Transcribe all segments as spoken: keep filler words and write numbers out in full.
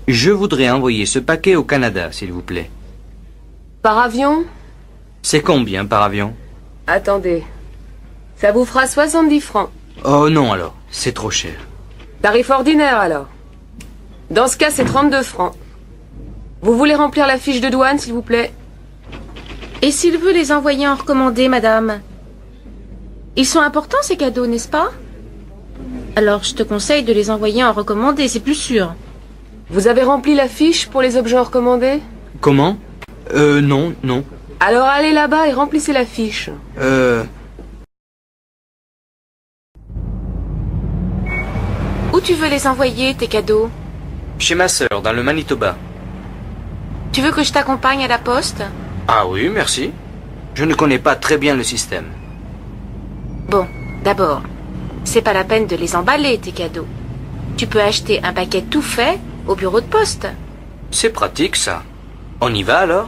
Je voudrais envoyer ce paquet au Canada, s'il vous plaît. Par avion? C'est combien par avion? Attendez. Ça vous fera soixante-dix francs. Oh non alors, c'est trop cher. Tarif ordinaire alors. Dans ce cas, c'est trente-deux francs. Vous voulez remplir la fiche de douane, s'il vous plaît? Et s'il veut les envoyer en recommandé, madame? Ils sont importants, ces cadeaux, n'est-ce pas? Alors, je te conseille de les envoyer en recommandé, c'est plus sûr. Vous avez rempli la fiche pour les objets en recommandé? Comment? Euh, non, non. Alors allez là-bas et remplissez la fiche. Euh... Où tu veux les envoyer, tes cadeaux? Chez ma sœur, dans le Manitoba. Tu veux que je t'accompagne à la poste? Ah oui, merci. Je ne connais pas très bien le système. Bon, d'abord, c'est pas la peine de les emballer, tes cadeaux. Tu peux acheter un paquet tout fait au bureau de poste. C'est pratique, ça. On y va, alors?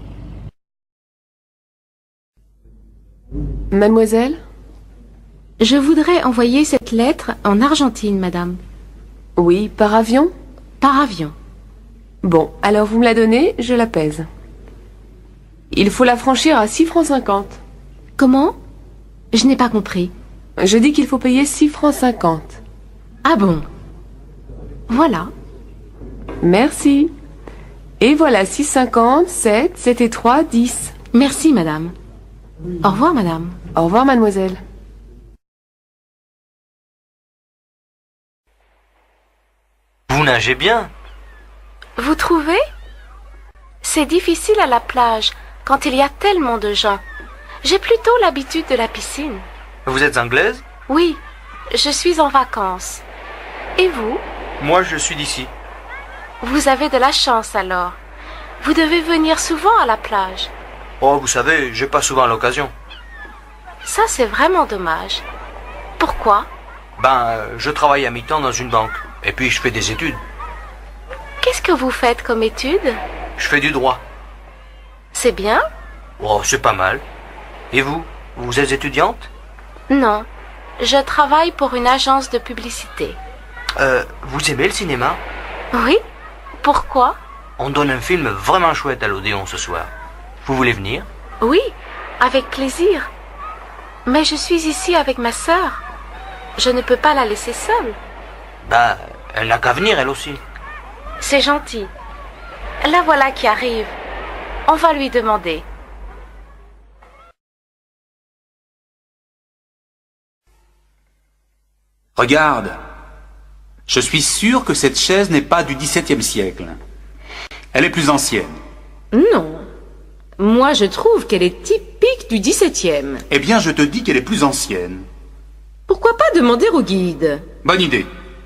Mademoiselle? Je voudrais envoyer cette lettre en Argentine, madame. Oui, par avion? Par avion. Bon, alors vous me la donnez, je la pèse. Il faut la franchir à six francs cinquante. Comment? Je n'ai pas compris. Je dis qu'il faut payer six francs cinquante. Ah bon? Voilà. Merci. Et voilà, six cinquante, sept, sept et trois, dix. Merci, madame. Au revoir, madame. Au revoir, mademoiselle. Vous nagez bien. Vous trouvez? C'est difficile à la plage quand il y a tellement de gens. J'ai plutôt l'habitude de la piscine. Vous êtes anglaise? Oui, je suis en vacances. Et vous? Moi, je suis d'ici. Vous avez de la chance alors. Vous devez venir souvent à la plage. Oh, vous savez, j'ai pas souvent l'occasion. Ça, c'est vraiment dommage. Pourquoi? Ben, euh, je travaille à mi-temps dans une banque. Et puis, je fais des études. Qu'est-ce que vous faites comme étude? Je fais du droit. C'est bien? Oh, c'est pas mal. Et vous? Vous êtes étudiante? Non, je travaille pour une agence de publicité. Euh, vous aimez le cinéma? Oui? Pourquoi? On donne un film vraiment chouette à l'Odéon ce soir. Vous voulez venir? Oui, avec plaisir. Mais je suis ici avec ma sœur. Je ne peux pas la laisser seule. Bah, elle n'a qu'à venir, elle aussi. C'est gentil. La voilà qui arrive. On va lui demander. Regarde, je suis sûr que cette chaise n'est pas du dix-septième siècle. Elle est plus ancienne. Non. Moi, je trouve qu'elle est typique du dix-septième. Eh bien, je te dis qu'elle est plus ancienne. Pourquoi pas demander au guide? Bonne idée.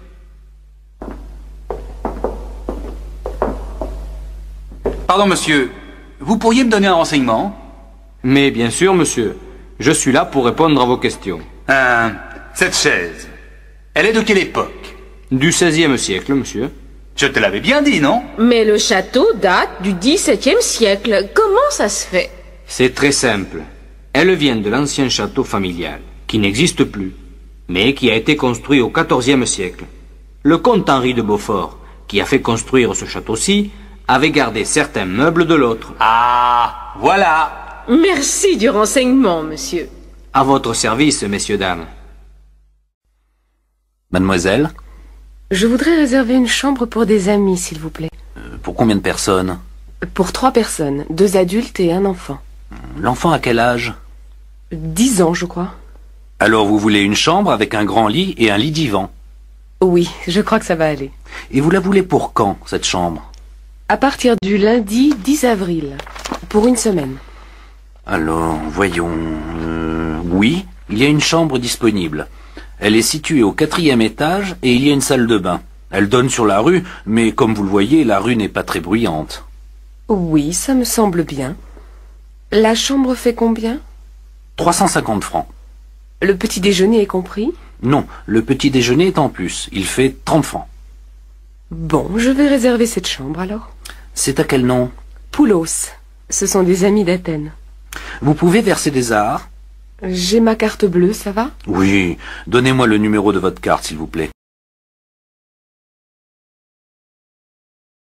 Pardon, monsieur. Vous pourriez me donner un renseignement? Mais bien sûr, monsieur. Je suis là pour répondre à vos questions. Euh, cette chaise, elle est de quelle époque? Du seizième siècle, monsieur. Je te l'avais bien dit, non? Mais le château date du dix-septième siècle. Comment ça se fait? C'est très simple. Elle vient de l'ancien château familial, qui n'existe plus, mais qui a été construit au quatorzième siècle. Le comte Henri de Beaufort, qui a fait construire ce château-ci, avait gardé certains meubles de l'autre. Ah, voilà. Merci du renseignement, monsieur. À votre service, messieurs, dames. Mademoiselle, Je voudrais réserver une chambre pour des amis, s'il vous plaît. euh, pour combien de personnes? Pour trois personnes, deux adultes et un enfant. L'enfant a quel âge? Dix ans, je crois. Alors vous voulez une chambre avec un grand lit et un lit divan. Oui, je crois que ça va aller. Et vous la voulez pour quand, cette chambre? À partir du lundi dix avril, pour une semaine. Alors, voyons... euh, oui, il y a une chambre disponible. Elle est située au quatrième étage et il y a une salle de bain. Elle donne sur la rue, mais comme vous le voyez, la rue n'est pas très bruyante. Oui, ça me semble bien. La chambre fait combien? trois cent cinquante francs. Le petit déjeuner est compris? Non, le petit déjeuner est en plus. Il fait trente francs. Bon, je vais réserver cette chambre alors. C'est à quel nom? Poulos. Ce sont des amis d'Athènes. Vous pouvez verser des arts? J'ai ma carte bleue, ça va? Oui. Donnez-moi le numéro de votre carte, s'il vous plaît.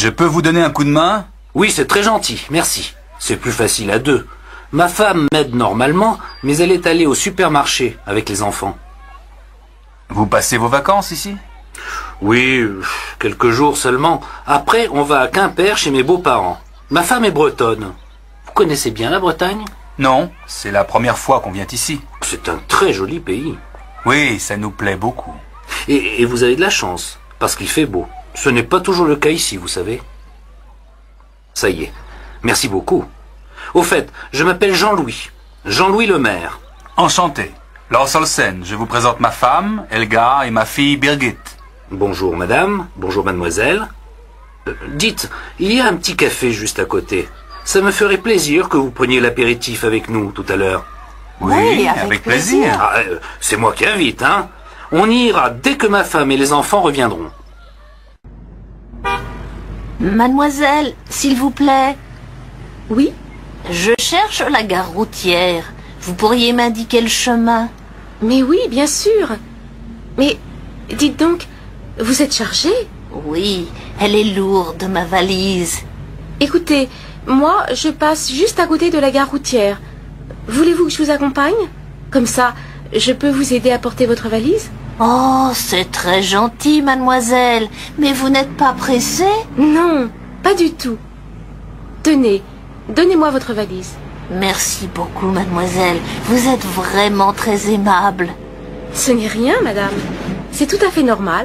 Je peux vous donner un coup de main? Oui, c'est très gentil, merci. C'est plus facile à deux. Ma femme m'aide normalement, mais elle est allée au supermarché avec les enfants. Vous passez vos vacances ici? Oui, quelques jours seulement. Après, on va à Quimper chez mes beaux-parents. Ma femme est bretonne. Vous connaissez bien la Bretagne? Non, c'est la première fois qu'on vient ici. C'est un très joli pays. Oui, ça nous plaît beaucoup. Et, et vous avez de la chance, parce qu'il fait beau. Ce n'est pas toujours le cas ici, vous savez. Ça y est. Merci beaucoup. Au fait, je m'appelle Jean-Louis. Jean-Louis le maire. Enchanté. Lars Olsen, je vous présente ma femme, Helga, et ma fille, Birgit. Bonjour madame, bonjour mademoiselle. Euh, dites, il y a un petit café juste à côté. Ça me ferait plaisir que vous preniez l'apéritif avec nous tout à l'heure. Oui, Oui, avec, avec plaisir. plaisir. Ah, euh, c'est moi qui invite, hein. On y ira dès que ma femme et les enfants reviendront. Mademoiselle, s'il vous plaît, Oui? je cherche la gare routière. Vous pourriez m'indiquer le chemin? Mais oui, bien sûr. Mais dites donc, vous êtes chargé? Oui, elle est lourde, ma valise. Écoutez, moi, je passe juste à côté de la gare routière. Voulez-vous que je vous accompagne? Comme ça, je peux vous aider à porter votre valise? Oh, c'est très gentil, mademoiselle. Mais vous n'êtes pas pressée? Non, pas du tout. Tenez, donnez-moi votre valise. Merci beaucoup, mademoiselle. Vous êtes vraiment très aimable. Ce n'est rien, madame. C'est tout à fait normal.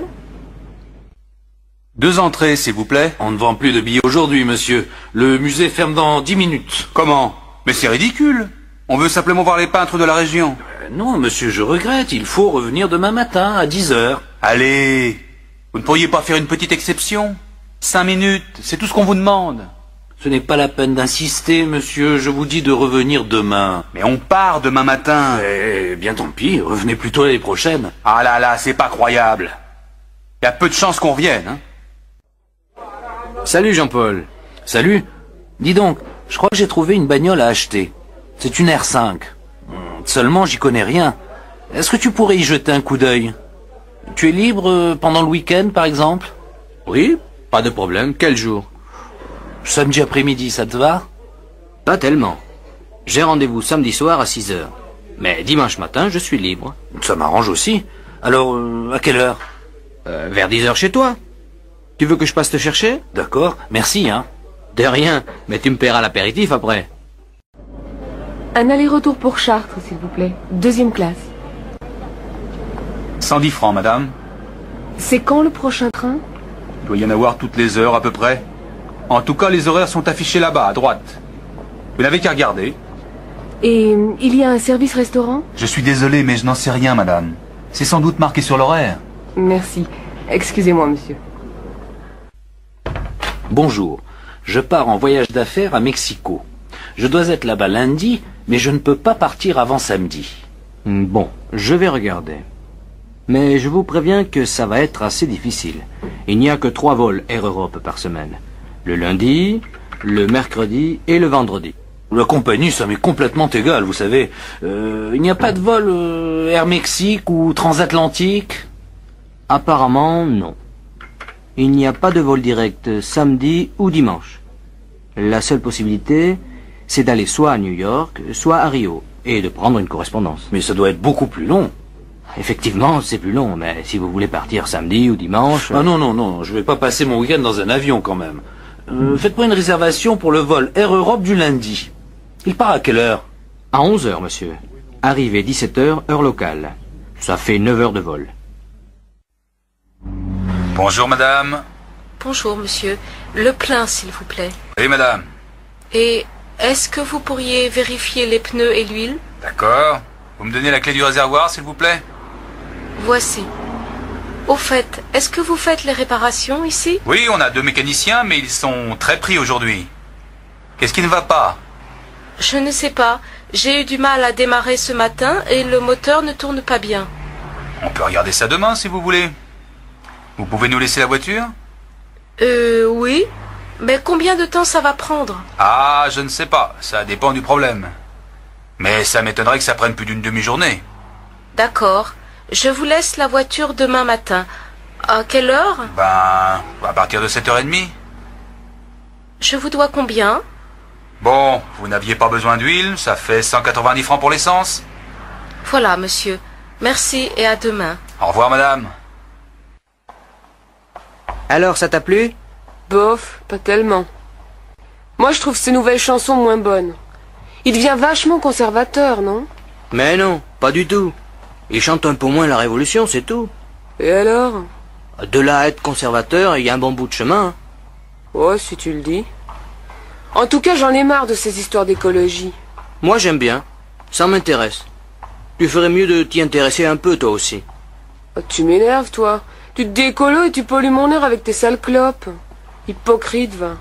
Deux entrées, s'il vous plaît. On ne vend plus de billets aujourd'hui, monsieur. Le musée ferme dans dix minutes. Comment? Mais c'est ridicule. On veut simplement voir les peintres de la région. Euh, non, monsieur, je regrette. Il faut revenir demain matin à dix heures. Allez, vous ne pourriez pas faire une petite exception? Cinq minutes, c'est tout ce qu'on vous demande. Ce n'est pas la peine d'insister, monsieur. Je vous dis de revenir demain. Mais on part demain matin. Eh bien, tant pis. Revenez plutôt l'année prochaine. Ah là là, c'est pas croyable. Il y a peu de chances qu'on revienne, hein. Salut Jean-Paul. Salut. Dis donc, je crois que j'ai trouvé une bagnole à acheter. C'est une R cinq. Seulement, j'y connais rien. Est-ce que tu pourrais y jeter un coup d'œil? Tu es libre euh, pendant le week-end, par exemple? Oui, pas de problème. Quel jour? Samedi après-midi, ça te va? Pas tellement. J'ai rendez-vous samedi soir à six heures. Mais dimanche matin, je suis libre. Ça m'arrange aussi. Alors, euh, à quelle heure? Euh, vers dix heures chez toi. Tu veux que je passe te chercher? D'accord, merci, hein. De rien, mais tu me paieras l'apéritif après. Un aller-retour pour Chartres, s'il vous plaît. Deuxième classe. cent dix francs, madame. C'est quand le prochain train? Il doit y en avoir toutes les heures à peu près. En tout cas, les horaires sont affichés là-bas, à droite. Vous n'avez qu'à regarder. Et euh, il y a un service restaurant? Je suis désolé, mais je n'en sais rien, madame. C'est sans doute marqué sur l'horaire. Merci. Excusez-moi, monsieur. Bonjour. Je pars en voyage d'affaires à Mexico. Je dois être là-bas lundi, mais je ne peux pas partir avant samedi. Bon, je vais regarder. Mais je vous préviens que ça va être assez difficile. Il n'y a que trois vols Air Europe par semaine. Le lundi, le mercredi et le vendredi. La compagnie, ça m'est complètement égal, vous savez. Euh, il n'y a pas de vol euh, Air Mexique ou transatlantique? Apparemment, non. Il n'y a pas de vol direct samedi ou dimanche. La seule possibilité, c'est d'aller soit à New York, soit à Rio, et de prendre une correspondance. Mais ça doit être beaucoup plus long. Effectivement, c'est plus long, mais si vous voulez partir samedi ou dimanche... Ah non, non, non, je vais pas passer mon week-end dans un avion quand même. Euh, faites-moi une réservation pour le vol Air Europe du lundi. Il part à quelle heure? À onze heures, monsieur. Arrivée dix-sept heures, heure locale. Ça fait neuf heures de vol. Bonjour, madame. Bonjour, monsieur. Le plein, s'il vous plaît. Oui, madame. Et est-ce que vous pourriez vérifier les pneus et l'huile? D'accord. Vous me donnez la clé du réservoir, s'il vous plaît? Voici. Au fait, est-ce que vous faites les réparations ici? Oui, on a deux mécaniciens, mais ils sont très pris aujourd'hui. Qu'est-ce qui ne va pas? Je ne sais pas. J'ai eu du mal à démarrer ce matin et le moteur ne tourne pas bien. On peut regarder ça demain, si vous voulez. Vous pouvez nous laisser la voiture? Euh, oui. Mais combien de temps ça va prendre? Ah, je ne sais pas. Ça dépend du problème. Mais ça m'étonnerait que ça prenne plus d'une demi-journée. D'accord. Je vous laisse la voiture demain matin. À quelle heure? Ben, à partir de sept heures trente. Je vous dois combien? Bon, vous n'aviez pas besoin d'huile, ça fait cent quatre-vingt-dix francs pour l'essence. Voilà, monsieur. Merci et à demain. Au revoir, madame. Alors, ça t'a plu? Bof, pas tellement. Moi, je trouve ces nouvelles chansons moins bonnes. Il devient vachement conservateur, non? Mais non, pas du tout. Il chante un peu moins la Révolution, c'est tout. Et alors? De là à être conservateur, il y a un bon bout de chemin. Oh, si tu le dis. En tout cas, j'en ai marre de ces histoires d'écologie. Moi, j'aime bien. Ça m'intéresse. Tu ferais mieux de t'y intéresser un peu, toi aussi. Oh, tu m'énerves, toi. Tu te dis écolo et tu pollues mon air avec tes sales clopes. Hypocrite, va.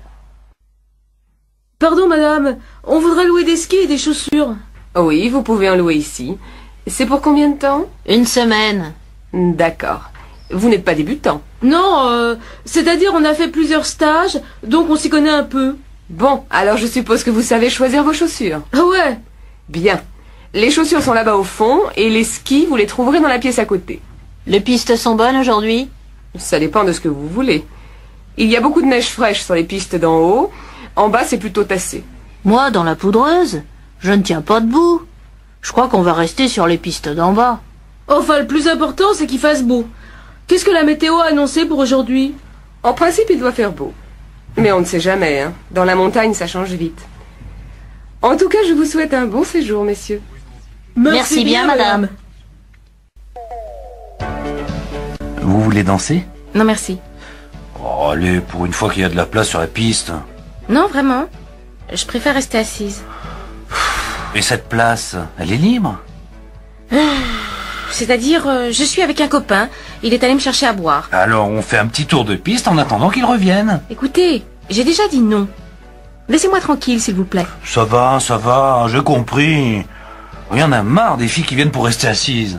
Pardon, madame. On voudrait louer des skis et des chaussures. Oui, vous pouvez en louer ici. C'est pour combien de temps? Une semaine. D'accord. Vous n'êtes pas débutant. Non, euh, c'est-à-dire on a fait plusieurs stages, donc on s'y connaît un peu. Bon, alors je suppose que vous savez choisir vos chaussures. Ah ouais? Bien. Les chaussures sont là-bas au fond, et les skis, vous les trouverez dans la pièce à côté. Les pistes sont bonnes aujourd'hui? Ça dépend de ce que vous voulez. Il y a beaucoup de neige fraîche sur les pistes d'en haut. En bas, c'est plutôt tassé. Moi, dans la poudreuse, je ne tiens pas debout. Je crois qu'on va rester sur les pistes d'en bas. Enfin, le plus important, c'est qu'il fasse beau. Qu'est-ce que la météo a annoncé pour aujourd'hui? En principe, il doit faire beau. Mais on ne sait jamais, hein. Dans la montagne, ça change vite. En tout cas, je vous souhaite un bon séjour, messieurs. Merci, Merci bien, madame. Vous voulez danser? Non, merci. Oh, allez, pour une fois qu'il y a de la place sur la piste. Non, vraiment. Je préfère rester assise. Et cette place, elle est libre? C'est-à-dire, euh, je suis avec un copain. Il est allé me chercher à boire. Alors, on fait un petit tour de piste en attendant qu'il revienne. Écoutez, j'ai déjà dit non. Laissez-moi tranquille, s'il vous plaît. Ça va, ça va, j'ai compris. Il y en a marre des filles qui viennent pour rester assises.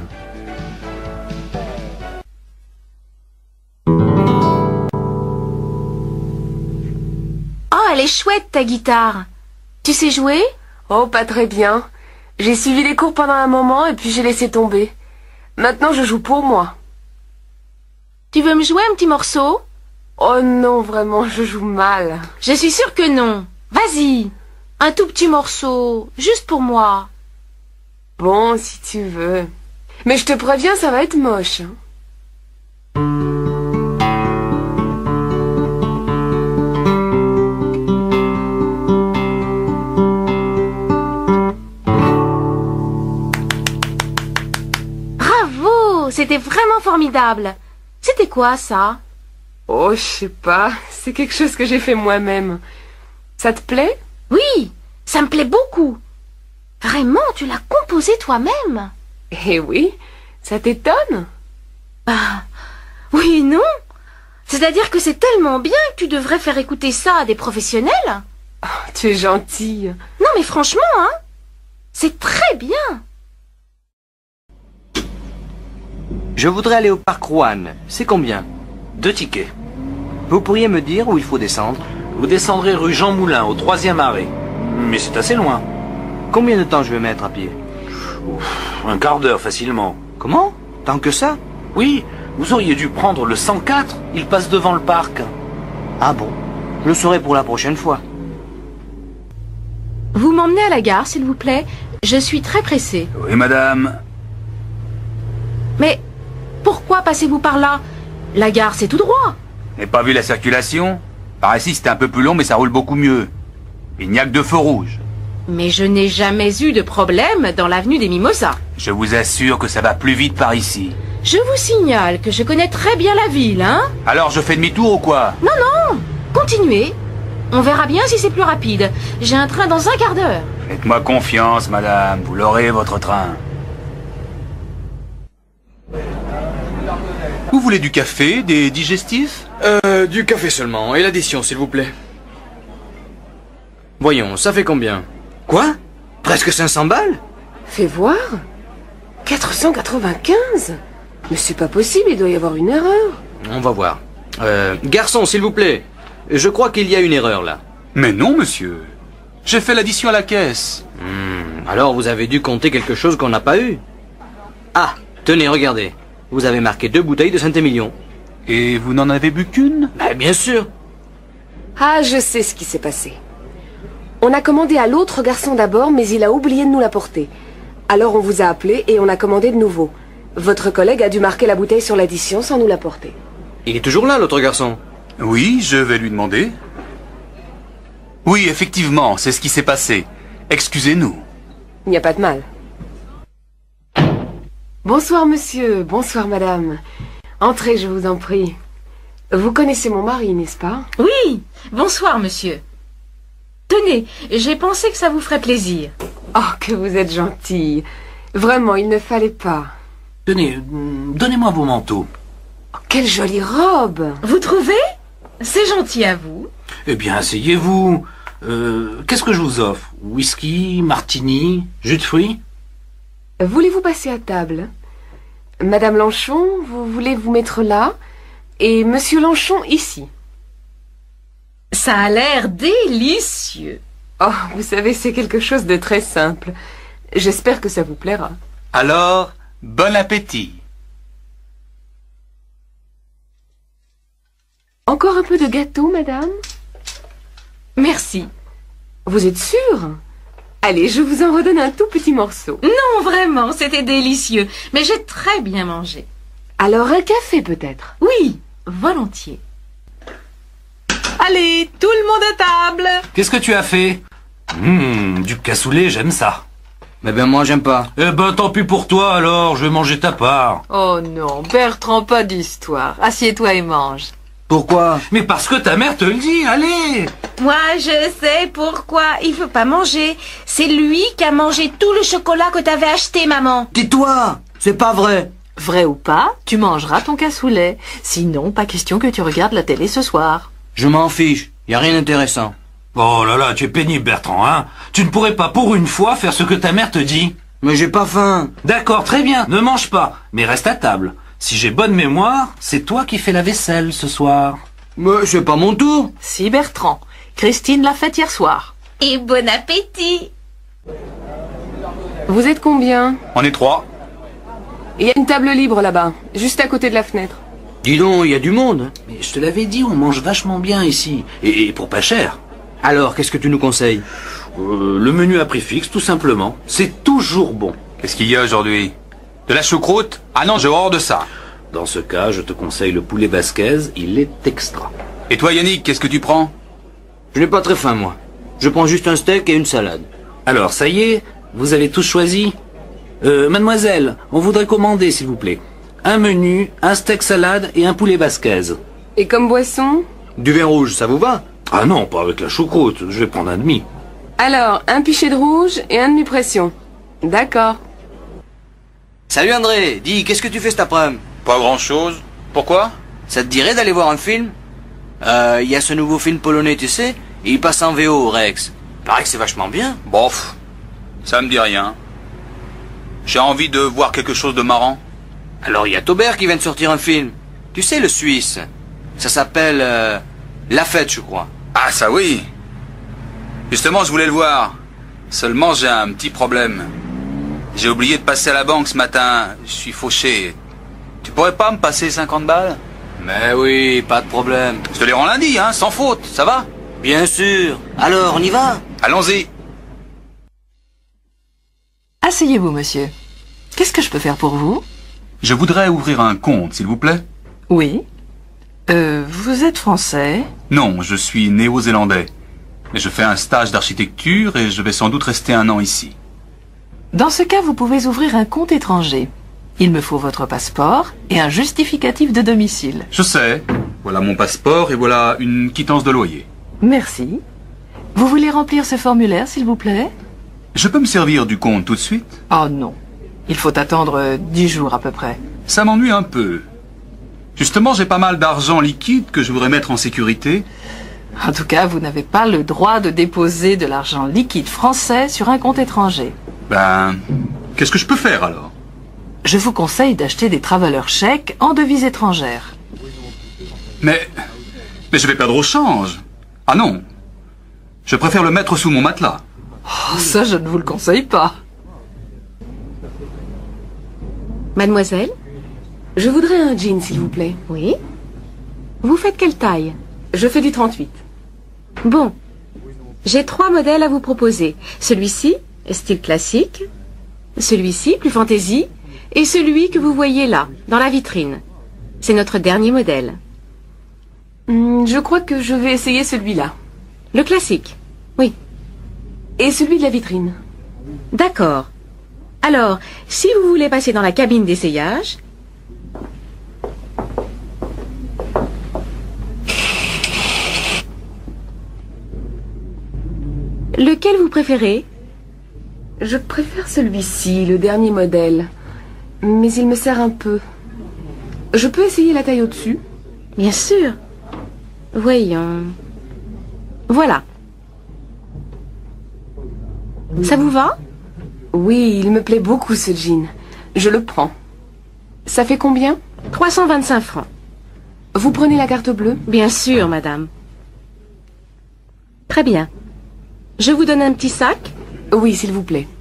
Oh, elle est chouette, ta guitare. Tu sais jouer? Oh, pas très bien. J'ai suivi les cours pendant un moment et puis j'ai laissé tomber. Maintenant, je joue pour moi. Tu veux me jouer un petit morceau? Oh non, vraiment, je joue mal. Je suis sûre que non. Vas-y. Un tout petit morceau, juste pour moi. Bon, si tu veux. Mais je te préviens, ça va être moche. Hein. C'était vraiment formidable. C'était quoi, ça? Oh, je sais pas. C'est quelque chose que j'ai fait moi-même. Ça te plaît? Oui, ça me plaît beaucoup. Vraiment, tu l'as composé toi-même? Eh oui, ça t'étonne? Bah, oui et non. C'est-à-dire que c'est tellement bien que tu devrais faire écouter ça à des professionnels. Oh, tu es gentille. Non, mais franchement, hein, c'est très bien. Je voudrais aller au parc Rouen. C'est combien? Deux tickets. Vous pourriez me dire où il faut descendre? Vous descendrez rue Jean Moulin, au troisième arrêt. Mais c'est assez loin. Combien de temps je vais mettre à pied? Ouf, un quart d'heure facilement. Comment? Tant que ça? Oui, vous auriez dû prendre le cent quatre. Il passe devant le parc. Ah bon? Je le saurai pour la prochaine fois. Vous m'emmenez à la gare, s'il vous plaît? Je suis très pressée. Oui, madame. Mais pourquoi passez-vous par là? La gare, c'est tout droit. N'avez pas vu la circulation? Par ici, c'était un peu plus long, mais ça roule beaucoup mieux. Il n'y a que deux feux rouges. Mais je n'ai jamais eu de problème dans l'avenue des Mimosas. Je vous assure que ça va plus vite par ici. Je vous signale que je connais très bien la ville, hein? Alors, je fais demi-tour ou quoi? Non, non, continuez. On verra bien si c'est plus rapide. J'ai un train dans un quart d'heure. Faites-moi confiance, madame. Vous l'aurez, votre train. Vous voulez du café, des digestifs? Euh, du café seulement, et l'addition, s'il vous plaît. Voyons, ça fait combien? Quoi? Presque cinq cents balles? Fais voir. quatre cent quatre-vingt-quinze? Mais c'est pas possible, il doit y avoir une erreur. On va voir. Euh, garçon, s'il vous plaît. Je crois qu'il y a une erreur, là. Mais non, monsieur. J'ai fait l'addition à la caisse. Hmm, alors vous avez dû compter quelque chose qu'on n'a pas eu. Ah, tenez, regardez. Vous avez marqué deux bouteilles de Saint-Émilion. Et vous n'en avez bu qu'une? Ben, bien sûr. Ah, je sais ce qui s'est passé. On a commandé à l'autre garçon d'abord, mais il a oublié de nous l'apporter. Alors on vous a appelé et on a commandé de nouveau. Votre collègue a dû marquer la bouteille sur l'addition sans nous l'apporter. Il est toujours là, l'autre garçon. Oui, je vais lui demander. Oui, effectivement, c'est ce qui s'est passé. Excusez-nous. Il n'y a pas de mal. Bonsoir monsieur, bonsoir madame. Entrez, je vous en prie. Vous connaissez mon mari, n'est-ce pas? Oui, bonsoir, monsieur. Tenez, j'ai pensé que ça vous ferait plaisir. Oh, que vous êtes gentille. Vraiment, il ne fallait pas. Tenez, donnez-moi vos manteaux. Oh, quelle jolie robe! Vous trouvez? C'est gentil à vous. Eh bien, asseyez-vous. Euh, qu'est-ce que je vous offre? Whisky, martini, jus de fruits? Voulez-vous passer à table? Madame Lanchon, vous voulez vous mettre là? Et Monsieur Lanchon ici. Ça a l'air délicieux. Oh, vous savez, c'est quelque chose de très simple. J'espère que ça vous plaira. Alors, bon appétit. Encore un peu de gâteau, madame? Merci. Vous êtes sûre? Allez, je vous en redonne un tout petit morceau. Non, vraiment, c'était délicieux. Mais j'ai très bien mangé. Alors un café, peut-être? Oui, volontiers. Allez, tout le monde à table. Qu'est-ce que tu as fait? Hum, du cassoulet, j'aime ça. Mais ben moi, j'aime pas. Eh ben, tant pis pour toi, alors, je vais manger ta part. Oh non, Bertrand, pas d'histoire. Assieds-toi et mange. Pourquoi? Mais parce que ta mère te le dit, allez. Moi, je sais pourquoi. Il veut pas manger. C'est lui qui a mangé tout le chocolat que t'avais acheté, maman. Tais-toi! C'est pas vrai. Vrai ou pas, tu mangeras ton cassoulet. Sinon, pas question que tu regardes la télé ce soir. Je m'en fiche. Y a rien d'intéressant. Oh là là, tu es pénible, Bertrand, hein. Tu ne pourrais pas, pour une fois, faire ce que ta mère te dit. Mais j'ai pas faim. D'accord, très bien, ne mange pas, mais reste à table. Si j'ai bonne mémoire, c'est toi qui fais la vaisselle ce soir. Mais c'est pas mon tour. Si, Bertrand. Christine l'a faite hier soir. Et bon appétit. Vous êtes combien? On est trois. Il y a une table libre là-bas, juste à côté de la fenêtre. Dis donc, y a du monde. Mais je te l'avais dit, on mange vachement bien ici. Et, et pour pas cher. Alors, qu'est-ce que tu nous conseilles? euh, Le menu à prix fixe, tout simplement. C'est toujours bon. Qu'est-ce qu'il y a aujourd'hui? De la choucroute? Ah non, j'ai horreur de ça. Dans ce cas, je te conseille le poulet basquez, il est extra. Et toi, Yannick, qu'est-ce que tu prends? Je n'ai pas très faim, moi. Je prends juste un steak et une salade. Alors, ça y est, vous avez tous choisi? Euh, mademoiselle, on voudrait commander, s'il vous plaît. Un menu, un steak salade et un poulet basquez. Et comme boisson? Du vin rouge, ça vous va? Ah non, pas avec la choucroute, je vais prendre un demi. Alors, un pichet de rouge et un demi-pression. D'accord. Salut André, dis, qu'est-ce que tu fais cet après-midi? Pas grand-chose. Pourquoi? Ça te dirait d'aller voir un film? Euh, il y a ce nouveau film polonais, tu sais, et il passe en V O au Rex. Paraît que c'est vachement bien. Bof, ça me dit rien. J'ai envie de voir quelque chose de marrant. Alors il y a Taubert qui vient de sortir un film. Tu sais, le Suisse. Ça s'appelle euh, La Fête, je crois. Ah ça oui. Justement, je voulais le voir. Seulement, j'ai un petit problème. J'ai oublié de passer à la banque ce matin. Je suis fauché. Tu pourrais pas me passer cinquante balles? Mais oui, pas de problème. Je te les rends lundi, hein, sans faute, ça va? Bien sûr. Alors, on y va? Allons-y. Asseyez-vous, monsieur. Qu'est-ce que je peux faire pour vous? Je voudrais ouvrir un compte, s'il vous plaît. Oui. Euh, vous êtes français? Non, je suis néo-zélandais. Mais je fais un stage d'architecture et je vais sans doute rester un an ici. Dans ce cas, vous pouvez ouvrir un compte étranger. Il me faut votre passeport et un justificatif de domicile. Je sais. Voilà mon passeport et voilà une quittance de loyer. Merci. Vous voulez remplir ce formulaire, s'il vous plaît? Je peux me servir du compte tout de suite? Oh non. Il faut attendre euh, dix jours à peu près. Ça m'ennuie un peu. Justement, j'ai pas mal d'argent liquide que je voudrais mettre en sécurité. En tout cas, vous n'avez pas le droit de déposer de l'argent liquide français sur un compte étranger. Ben, qu'est-ce que je peux faire alors? Je vous conseille d'acheter des travelers chèques en devises étrangères. Mais, mais je vais perdre au change. Ah non. Je préfère le mettre sous mon matelas. Oh, ça, je ne vous le conseille pas. Mademoiselle? Je voudrais un jean, s'il vous plaît. Oui? Vous faites quelle taille? Je fais du trente-huit. Bon, j'ai trois modèles à vous proposer. Celui-ci, style classique, celui-ci, plus fantaisie, et celui que vous voyez là, dans la vitrine. C'est notre dernier modèle. Hmm, je crois que je vais essayer celui-là. Le classique, oui. Et celui de la vitrine. D'accord. Alors, si vous voulez passer dans la cabine d'essayage... Lequel vous préférez? Je préfère celui-ci, le dernier modèle. Mais il me sert un peu. Je peux essayer la taille au-dessus? Bien sûr. Voyons. Voilà. Ça vous va? Oui, il me plaît beaucoup ce jean. Je le prends. Ça fait combien? trois cent vingt-cinq francs. Vous prenez la carte bleue? Bien sûr, madame. Très bien. Je vous donne un petit sac? Oui, s'il vous plaît.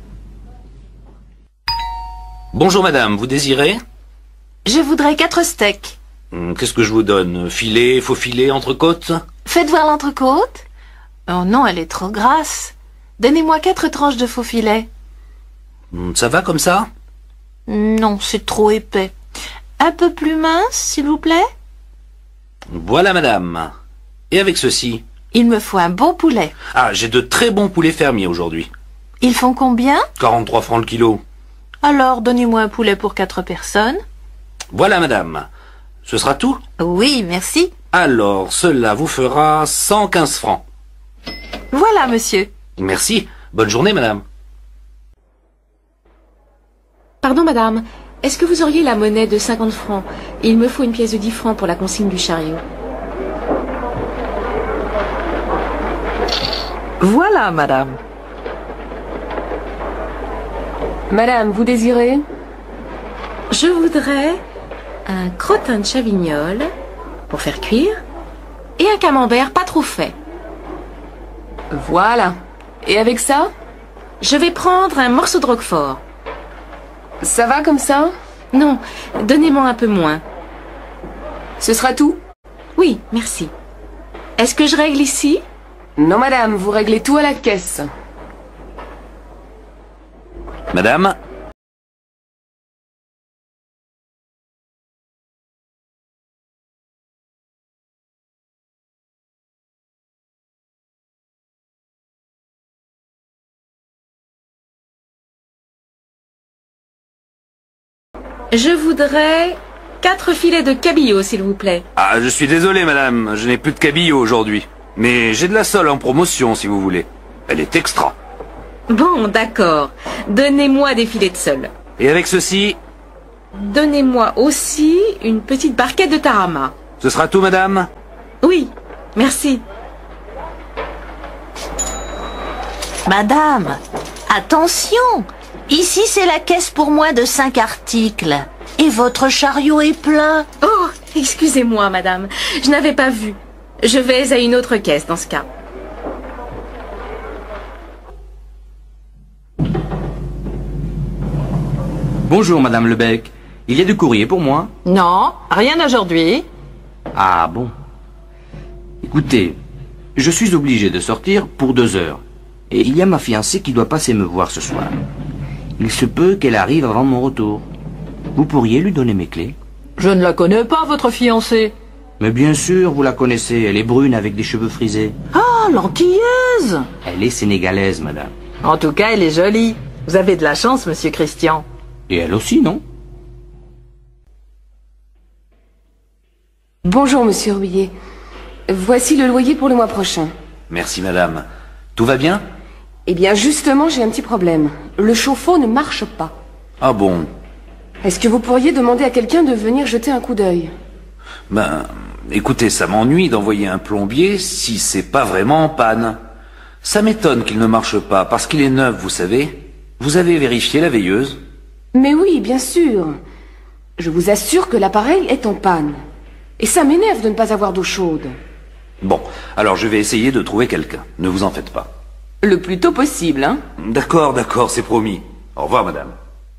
Bonjour madame, vous désirez? Je voudrais quatre steaks. Hum, Qu'est-ce que je vous donne? Filet, faux filet, entrecôte? Faites voir l'entrecôte. Oh non, elle est trop grasse. Donnez-moi quatre tranches de faux filet. Hum, Ça va comme ça? Non, c'est trop épais. Un peu plus mince, s'il vous plaît? Voilà madame. Et avec ceci? Il me faut un bon poulet. Ah, j'ai de très bons poulets fermiers aujourd'hui. Ils font combien? quarante-trois francs le kilo. Alors, donnez-moi un poulet pour quatre personnes. Voilà madame. Ce sera tout? Oui, merci. Alors, cela vous fera cent quinze francs. Voilà, monsieur. Merci. Bonne journée madame. Pardon, madame. Est-ce que vous auriez la monnaie de cinquante francs? Il me faut une pièce de dix francs pour la consigne du chariot. Voilà, madame. Madame, vous désirez? Je voudrais un crottin de chavignol pour faire cuire et un camembert pas trop fait. Voilà. Et avec ça? Je vais prendre un morceau de roquefort. Ça va comme ça? Non, donnez-moi un peu moins. Ce sera tout? Oui, merci. Est-ce que je règle ici? Non, madame, vous réglez tout à la caisse. Madame? Je voudrais quatre filets de cabillaud, s'il vous plaît. Ah, je suis désolé madame, je n'ai plus de cabillaud aujourd'hui. Mais j'ai de la sole en promotion si vous voulez. Elle est extra. Bon, d'accord. Donnez-moi des filets de sole. Et avec ceci? Donnez-moi aussi une petite barquette de tarama. Ce sera tout madame? Oui, merci. Madame, attention. Ici, c'est la caisse pour moins de cinq articles. Et votre chariot est plein. Oh, excusez-moi, madame. Je n'avais pas vu. Je vais à une autre caisse dans ce cas. Bonjour, Madame Lebec. Il y a du courrier pour moi? Non, rien aujourd'hui. Ah bon. Écoutez, je suis obligé de sortir pour deux heures. Et il y a ma fiancée qui doit passer me voir ce soir. Il se peut qu'elle arrive avant mon retour. Vous pourriez lui donner mes clés? Je ne la connais pas, votre fiancée. Mais bien sûr, vous la connaissez. Elle est brune avec des cheveux frisés. Ah, l'antillaise. Elle est sénégalaise, madame. En tout cas, elle est jolie. Vous avez de la chance, monsieur Christian. Et elle aussi, non? Bonjour, monsieur Rouillet. Voici le loyer pour le mois prochain. Merci madame. Tout va bien? Eh bien, justement, j'ai un petit problème. Le chauffe-eau ne marche pas. Ah bon? Est-ce que vous pourriez demander à quelqu'un de venir jeter un coup d'œil? Ben, écoutez, ça m'ennuie d'envoyer un plombier si c'est pas vraiment en panne. Ça m'étonne qu'il ne marche pas, parce qu'il est neuf, vous savez. Vous avez vérifié la veilleuse? Mais oui, bien sûr. Je vous assure que l'appareil est en panne. Et ça m'énerve de ne pas avoir d'eau chaude. Bon, alors je vais essayer de trouver quelqu'un. Ne vous en faites pas. Le plus tôt possible, hein? D'accord, d'accord, c'est promis. Au revoir, madame.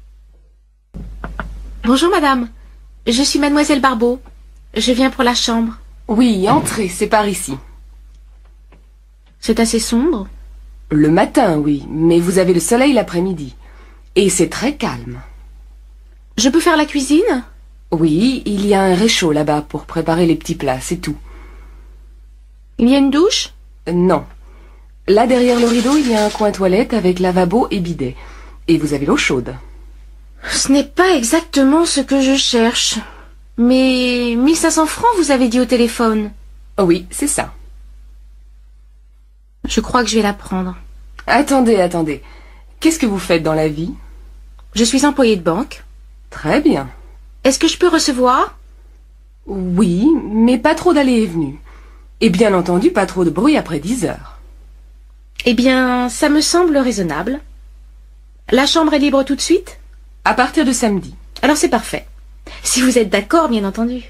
Bonjour, madame. Je suis mademoiselle Barbeau. Je viens pour la chambre. Oui, entrez, c'est par ici. C'est assez sombre. Le matin, oui, mais vous avez le soleil l'après-midi. Et c'est très calme. Je peux faire la cuisine? Oui, il y a un réchaud là-bas pour préparer les petits plats, c'est tout. Il y a une douche? Non. Là, derrière le rideau, il y a un coin toilette avec lavabo et bidet. Et vous avez l'eau chaude. Ce n'est pas exactement ce que je cherche. Mais mille cinq cents francs, vous avez dit au téléphone. Oui, c'est ça. Je crois que je vais la prendre. Attendez, attendez. Qu'est-ce que vous faites dans la vie? Je suis employée de banque. Très bien. Est-ce que je peux recevoir? Oui, mais pas trop d'allées et venues. Et bien entendu, pas trop de bruit après dix heures. Eh bien, ça me semble raisonnable. La chambre est libre tout de suite? À partir de samedi. Alors c'est parfait. Si vous êtes d'accord, bien entendu.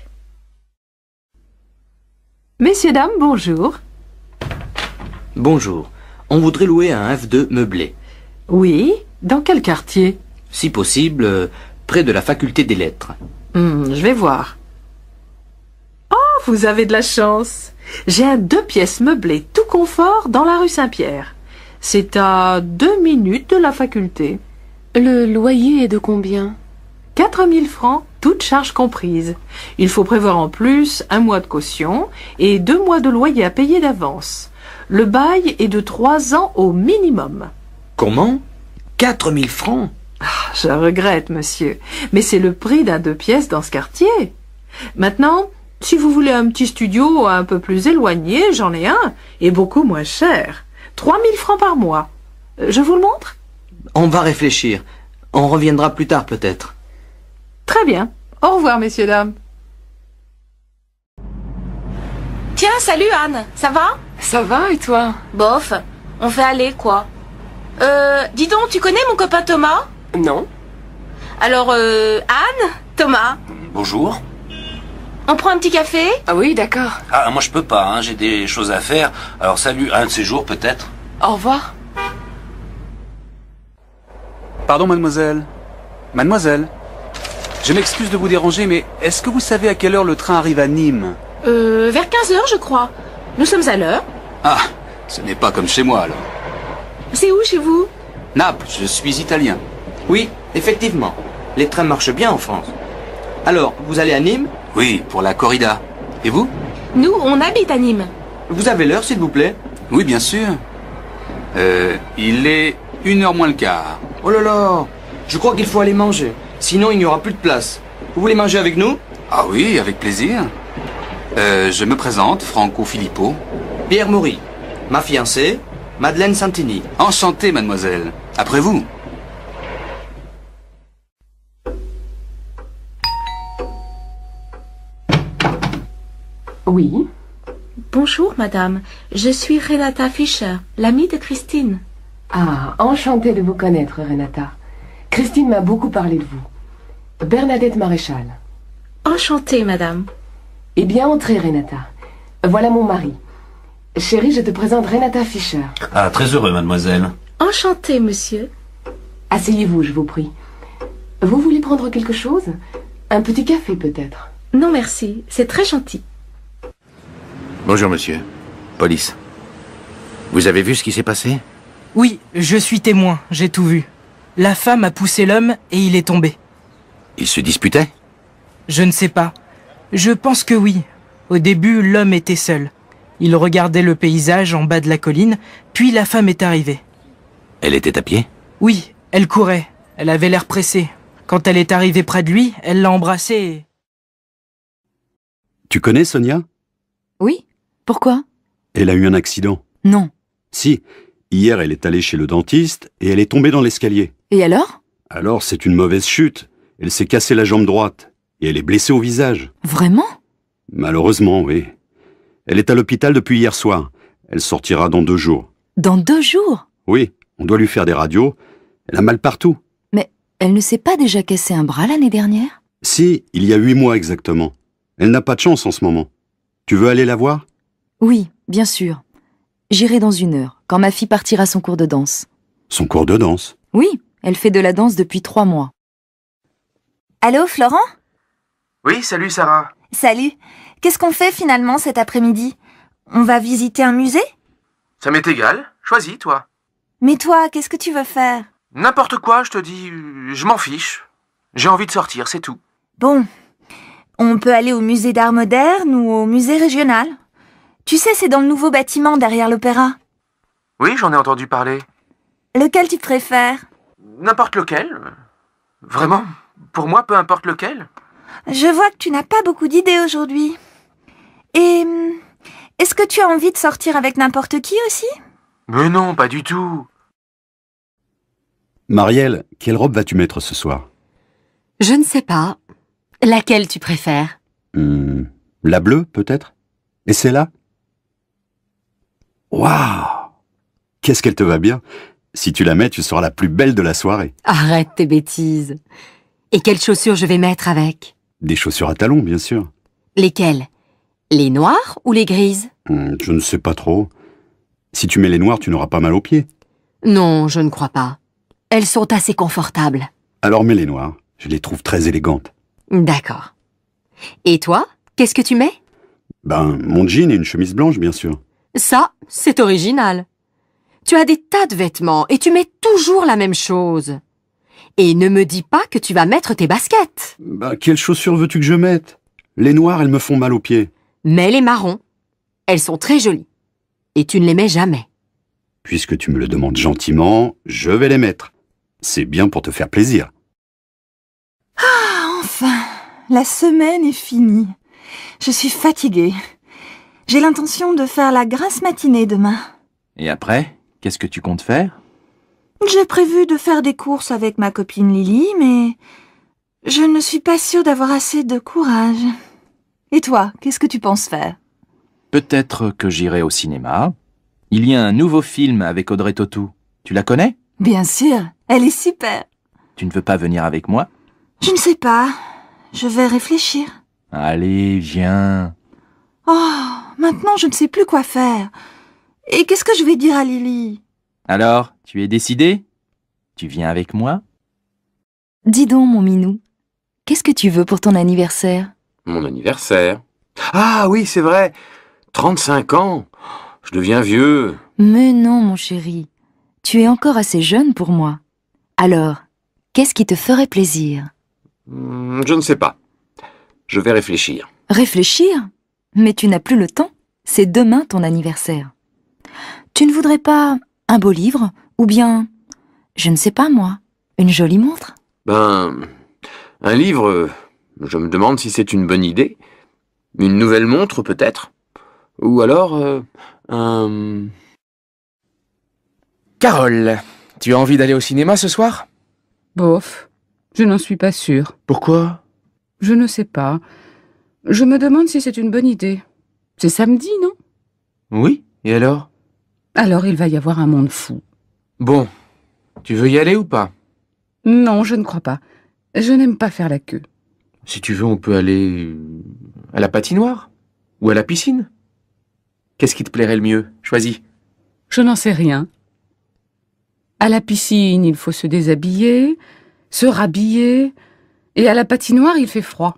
Messieurs, dames, bonjour. Bonjour. On voudrait louer un F deux meublé. Oui, dans quel quartier? Si possible, euh, près de la faculté des lettres. Hmm, je vais voir. Oh, vous avez de la chance. J'ai un deux pièces meublé tout confort dans la rue Saint-Pierre. C'est à deux minutes de la faculté. Le loyer est de combien? Quatre mille francs, toutes charges comprises. Il faut prévoir en plus un mois de caution et deux mois de loyer à payer d'avance. Le bail est de trois ans au minimum. Comment? Quatre mille francs? Ah, je regrette, monsieur, mais c'est le prix d'un deux pièces dans ce quartier. Maintenant, si vous voulez un petit studio un peu plus éloigné, j'en ai un, et beaucoup moins cher. Trois mille francs par mois. Je vous le montre? On va réfléchir. On reviendra plus tard peut-être. Très bien. Au revoir, messieurs, dames. Tiens, salut Anne, ça va? Ça va, et toi? Bof, on fait aller, quoi. Euh, dis donc, tu connais mon copain Thomas? Non. Alors, euh, Anne? Thomas? Bonjour. On prend un petit café? Ah oui, d'accord. Ah, moi je peux pas, hein, j'ai des choses à faire. Alors salut, un de ces jours peut-être. Au revoir. Pardon, mademoiselle. Mademoiselle. Je m'excuse de vous déranger, mais est-ce que vous savez à quelle heure le train arrive à Nîmes? Euh, vers quinze heures, je crois. Nous sommes à l'heure. Ah, ce n'est pas comme chez moi, alors. C'est où, chez vous? Naples, je suis italien. Oui, effectivement. Les trains marchent bien en France. Alors, vous allez à Nîmes? Oui, pour la corrida. Et vous? Nous, on habite à Nîmes. Vous avez l'heure, s'il vous plaît? Oui, bien sûr. Euh, il est une heure moins le quart. Oh là là! Je crois qu'il faut aller manger. Sinon, il n'y aura plus de place. Vous voulez manger avec nous? Ah oui, avec plaisir. Euh, je me présente, Franco Filippo. Pierre Maury. Ma fiancée, Madeleine Santini. Enchanté, mademoiselle. Après vous. Oui. Bonjour, madame. Je suis Renata Fischer, l'amie de Christine. Ah, enchantée de vous connaître, Renata. Christine m'a beaucoup parlé de vous. Bernadette Maréchal. Enchantée, madame. Eh bien, entrez, Renata. Voilà mon mari. Chérie, je te présente Renata Fischer. Ah, très heureux, mademoiselle. Enchantée, monsieur. Asseyez-vous, je vous prie. Vous voulez prendre quelque chose? Un petit café, peut-être? Non, merci. C'est très gentil. Bonjour, monsieur. Police. Vous avez vu ce qui s'est passé? Oui, je suis témoin, j'ai tout vu. La femme a poussé l'homme et il est tombé. Ils se disputaient? Je ne sais pas. Je pense que oui. Au début, l'homme était seul. Il regardait le paysage en bas de la colline, puis la femme est arrivée. Elle était à pied? Oui, elle courait. Elle avait l'air pressée. Quand elle est arrivée près de lui, elle l'a embrassé et... Tu connais Sonia? Oui. Pourquoi? Elle a eu un accident. Non. Si. Hier, elle est allée chez le dentiste et elle est tombée dans l'escalier. Et alors? Alors, c'est une mauvaise chute. Elle s'est cassée la jambe droite et elle est blessée au visage. Vraiment? Malheureusement, oui. Elle est à l'hôpital depuis hier soir. Elle sortira dans deux jours. Dans deux jours? Oui, on doit lui faire des radios. Elle a mal partout. Mais elle ne s'est pas déjà cassé un bras l'année dernière? Si, il y a huit mois exactement. Elle n'a pas de chance en ce moment. Tu veux aller la voir? Oui, bien sûr. J'irai dans une heure, quand ma fille partira son cours de danse. Son cours de danse? Oui, elle fait de la danse depuis trois mois. Allô, Florent? Oui, salut Sarah. Salut. Qu'est-ce qu'on fait finalement cet après-midi? On va visiter un musée? Ça m'est égal. Choisis, toi. Mais toi, qu'est-ce que tu veux faire? N'importe quoi, je te dis, je m'en fiche. J'ai envie de sortir, c'est tout. Bon, on peut aller au musée d'art moderne ou au musée régional. Tu sais, c'est dans le nouveau bâtiment derrière l'opéra. Oui, j'en ai entendu parler. Lequel tu préfères? N'importe lequel. Vraiment, pour moi, peu importe lequel. Je vois que tu n'as pas beaucoup d'idées aujourd'hui. Et est-ce que tu as envie de sortir avec n'importe qui aussi? Mais non, pas du tout. Marielle, quelle robe vas-tu mettre ce soir? Je ne sais pas. Laquelle tu préfères? Hum, la bleue, peut-être? Et celle-là? Waouh! Qu'est-ce qu'elle te va bien! Si tu la mets, tu seras la plus belle de la soirée. Arrête tes bêtises. Et quelles chaussures je vais mettre avec? Des chaussures à talons, bien sûr. Lesquelles? Les noires ou les grises? Hum, je ne sais pas trop. Si tu mets les noires, tu n'auras pas mal aux pieds. Non, je ne crois pas. Elles sont assez confortables. Alors mets les noires. Je les trouve très élégantes. D'accord. Et toi, qu'est-ce que tu mets? Ben, mon jean et une chemise blanche, bien sûr. Ça, c'est original. Tu as des tas de vêtements et tu mets toujours la même chose. Et ne me dis pas que tu vas mettre tes baskets. Ben, quelles chaussures veux-tu que je mette? Les noires, elles me font mal aux pieds. Mets les marrons. Elles sont très jolies. Et tu ne les mets jamais. Puisque tu me le demandes gentiment, je vais les mettre. C'est bien pour te faire plaisir. Ah, enfin, la semaine est finie. Je suis fatiguée. J'ai l'intention de faire la grasse matinée demain. Et après, qu'est-ce que tu comptes faire? J'ai prévu de faire des courses avec ma copine Lily, mais je ne suis pas sûre d'avoir assez de courage. Et toi, qu'est-ce que tu penses faire? Peut-être que j'irai au cinéma. Il y a un nouveau film avec Audrey Tautou. Tu la connais? Bien sûr, elle est super. Tu ne veux pas venir avec moi? Je ne sais pas. Je vais réfléchir. Allez, viens. Oh, maintenant je ne sais plus quoi faire. Et qu'est-ce que je vais dire à Lily? Alors, tu es décidé? Tu viens avec moi? Dis donc, mon minou, qu'est-ce que tu veux pour ton anniversaire? Mon anniversaire? Ah oui, c'est vrai. trente-cinq ans. Je deviens vieux. Mais non, mon chéri. Tu es encore assez jeune pour moi. Alors, qu'est-ce qui te ferait plaisir? Hmm, je ne sais pas. Je vais réfléchir. Réfléchir? Mais tu n'as plus le temps. C'est demain ton anniversaire. Tu ne voudrais pas un beau livre? Ou bien, je ne sais pas moi, une jolie montre? Ben, un livre, je me demande si c'est une bonne idée. Une nouvelle montre, peut-être. Ou alors, euh, un... Carole, tu as envie d'aller au cinéma ce soir? Bof, je n'en suis pas sûre. Pourquoi? Je ne sais pas. Je me demande si c'est une bonne idée. C'est samedi, non? Oui, et alors? Alors il va y avoir un monde fou. Bon, tu veux y aller ou pas? Non, je ne crois pas. Je n'aime pas faire la queue. Si tu veux, on peut aller à la patinoire ou à la piscine. Qu'est-ce qui te plairait le mieux? Choisis. Je n'en sais rien. À la piscine, il faut se déshabiller, se rhabiller, et à la patinoire, il fait froid.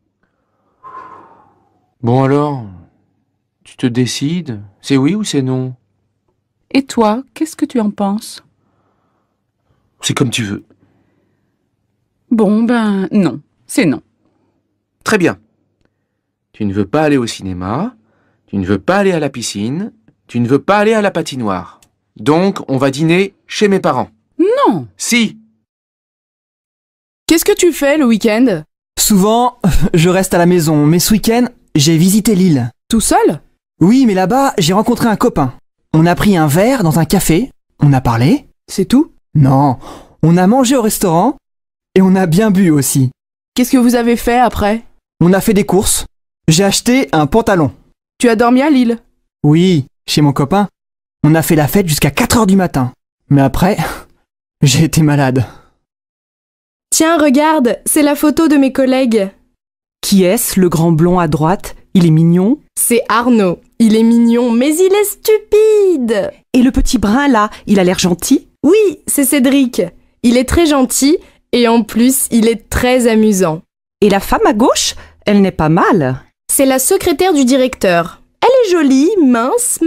Bon alors, tu te décides? C'est oui ou c'est non? Et toi, qu'est-ce que tu en penses? C'est comme tu veux. Bon, ben non, c'est non. Très bien. Tu ne veux pas aller au cinéma, tu ne veux pas aller à la piscine, tu ne veux pas aller à la patinoire. Donc, on va dîner chez mes parents. Non. Si. Qu'est-ce que tu fais le week-end? Souvent, je reste à la maison, mais ce week-end, j'ai visité l'île. Tout seul? Oui, mais là-bas, j'ai rencontré un copain. On a pris un verre dans un café, on a parlé. C'est tout? Non, on a mangé au restaurant, et on a bien bu aussi. Qu'est-ce que vous avez fait après? On a fait des courses. J'ai acheté un pantalon. Tu as dormi à Lille? Oui, chez mon copain. On a fait la fête jusqu'à quatre heures du matin. Mais après, j'ai été malade. Tiens, regarde, c'est la photo de mes collègues. Qui est-ce, le grand blond à droite? Il est mignon. C'est Arnaud. Il est mignon, mais il est stupide. Et le petit brun là, il a l'air gentil? Oui, c'est Cédric. Il est très gentil et en plus, il est très amusant. Et la femme à gauche, elle n'est pas mal. C'est la secrétaire du directeur. Elle est jolie, mince, mais pas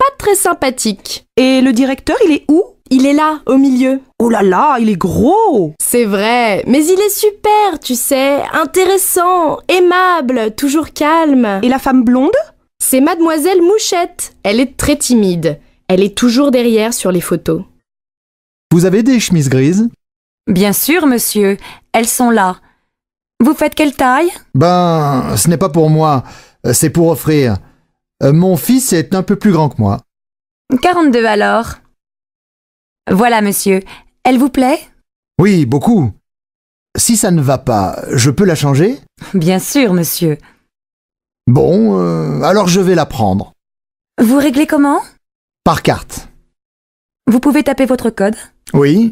pas très sympathique. Et le directeur, il est où? Il est là, au milieu. Oh là là, il est gros! C'est vrai, mais il est super, tu sais, intéressant, aimable, toujours calme. Et la femme blonde? C'est Mademoiselle Mouchette. Elle est très timide. Elle est toujours derrière sur les photos. Vous avez des chemises grises? Bien sûr, monsieur. Elles sont là. Vous faites quelle taille? Ben, ce n'est pas pour moi. C'est pour offrir. Euh, mon fils est un peu plus grand que moi. quarante-deux alors. Voilà, monsieur. Elle vous plaît? Oui, beaucoup. Si ça ne va pas, je peux la changer? Bien sûr, monsieur. Bon, euh, alors je vais la prendre. Vous réglez comment? Par carte. Vous pouvez taper votre code? Oui.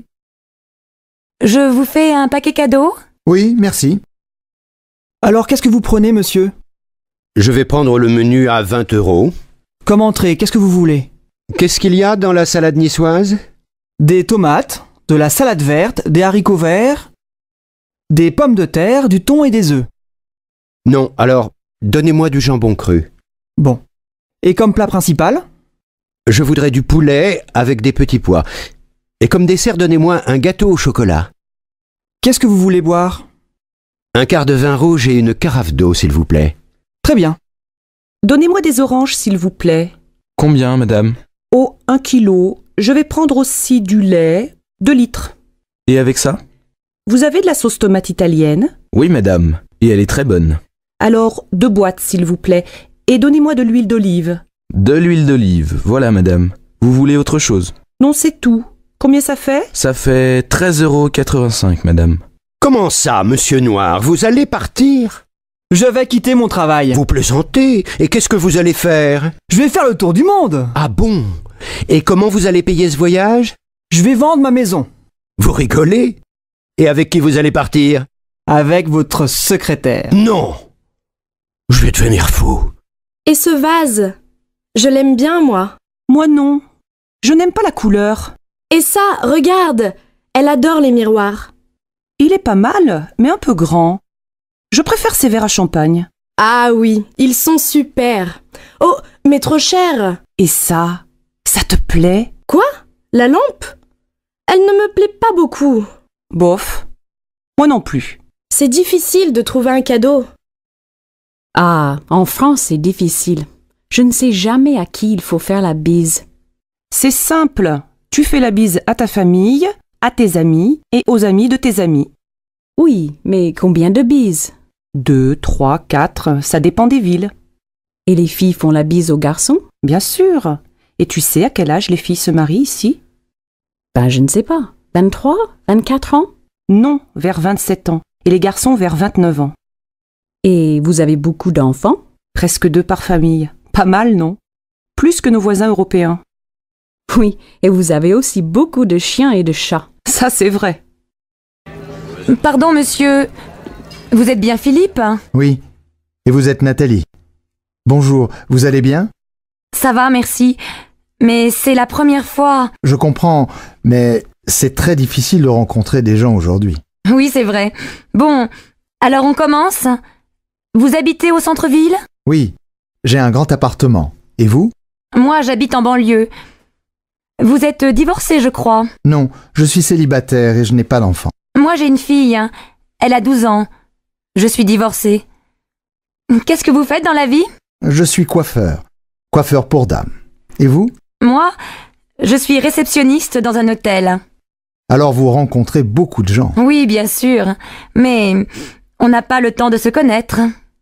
Je vous fais un paquet cadeau? Oui, merci. Alors, qu'est-ce que vous prenez, monsieur? Je vais prendre le menu à vingt euros. Comme entrée, qu'est-ce que vous voulez? Qu'est-ce qu'il y a dans la salade niçoise? Des tomates, de la salade verte, des haricots verts, des pommes de terre, du thon et des œufs. Non, alors, donnez-moi du jambon cru. Bon. Et comme plat principal? Je voudrais du poulet avec des petits pois. Et comme dessert, donnez-moi un gâteau au chocolat. Qu'est-ce que vous voulez boire? Un quart de vin rouge et une carafe d'eau, s'il vous plaît. Très bien. Donnez-moi des oranges, s'il vous plaît. Combien, madame? Oh, un kilo. Je vais prendre aussi du lait, deux litres. Et avec ça? Vous avez de la sauce tomate italienne? Oui, madame. Et elle est très bonne. Alors, deux boîtes, s'il vous plaît. Et donnez-moi de l'huile d'olive. De l'huile d'olive, voilà, madame. Vous voulez autre chose? Non, c'est tout. Combien ça fait? Ça fait treize euros quatre-vingt-cinq, madame. Comment ça, monsieur Noir? Vous allez partir? Je vais quitter mon travail. Vous plaisantez? Et qu'est-ce que vous allez faire? Je vais faire le tour du monde. Ah bon? Et comment vous allez payer ce voyage? Je vais vendre ma maison. Vous rigolez? Et avec qui vous allez partir? Avec votre secrétaire. Non! Je vais devenir fou. Et ce vase? Je l'aime bien, moi. Moi non. Je n'aime pas la couleur. Et ça, regarde! Elle adore les miroirs. Il est pas mal, mais un peu grand. Je préfère ces verres à champagne. Ah oui, ils sont super. Oh, mais trop cher. Et ça, ça te plaît? Quoi? La lampe? Elle ne me plaît pas beaucoup. Bof. Moi non plus. C'est difficile de trouver un cadeau. Ah, en France, c'est difficile. Je ne sais jamais à qui il faut faire la bise. C'est simple. Tu fais la bise à ta famille, à tes amis et aux amis de tes amis. Oui, mais combien de bises? Deux, trois, quatre, ça dépend des villes. Et les filles font la bise aux garçons? Bien sûr. Et tu sais à quel âge les filles se marient ici? Ben, je ne sais pas. vingt-trois? vingt-quatre ans? Non, vers vingt-sept ans. Et les garçons vers vingt-neuf ans. Et vous avez beaucoup d'enfants? Presque deux par famille. Pas mal, non? Plus que nos voisins européens. Oui, et vous avez aussi beaucoup de chiens et de chats. Ça, c'est vrai. Pardon, monsieur. Vous êtes bien Philippe? Oui. Et vous êtes Nathalie. Bonjour, vous allez bien? Ça va, merci. Mais c'est la première fois. Je comprends, mais c'est très difficile de rencontrer des gens aujourd'hui. Oui, c'est vrai. Bon, alors on commence? Vous habitez au centre-ville? Oui, j'ai un grand appartement. Et vous? Moi, j'habite en banlieue. Vous êtes divorcé, je crois. Non, je suis célibataire et je n'ai pas d'enfant. Moi, j'ai une fille. Elle a douze ans. Je suis divorcée. Qu'est-ce que vous faites dans la vie? Je suis coiffeur. Coiffeur pour dames. Et vous? Moi, je suis réceptionniste dans un hôtel. Alors vous rencontrez beaucoup de gens. Oui, bien sûr. Mais on n'a pas le temps de se connaître.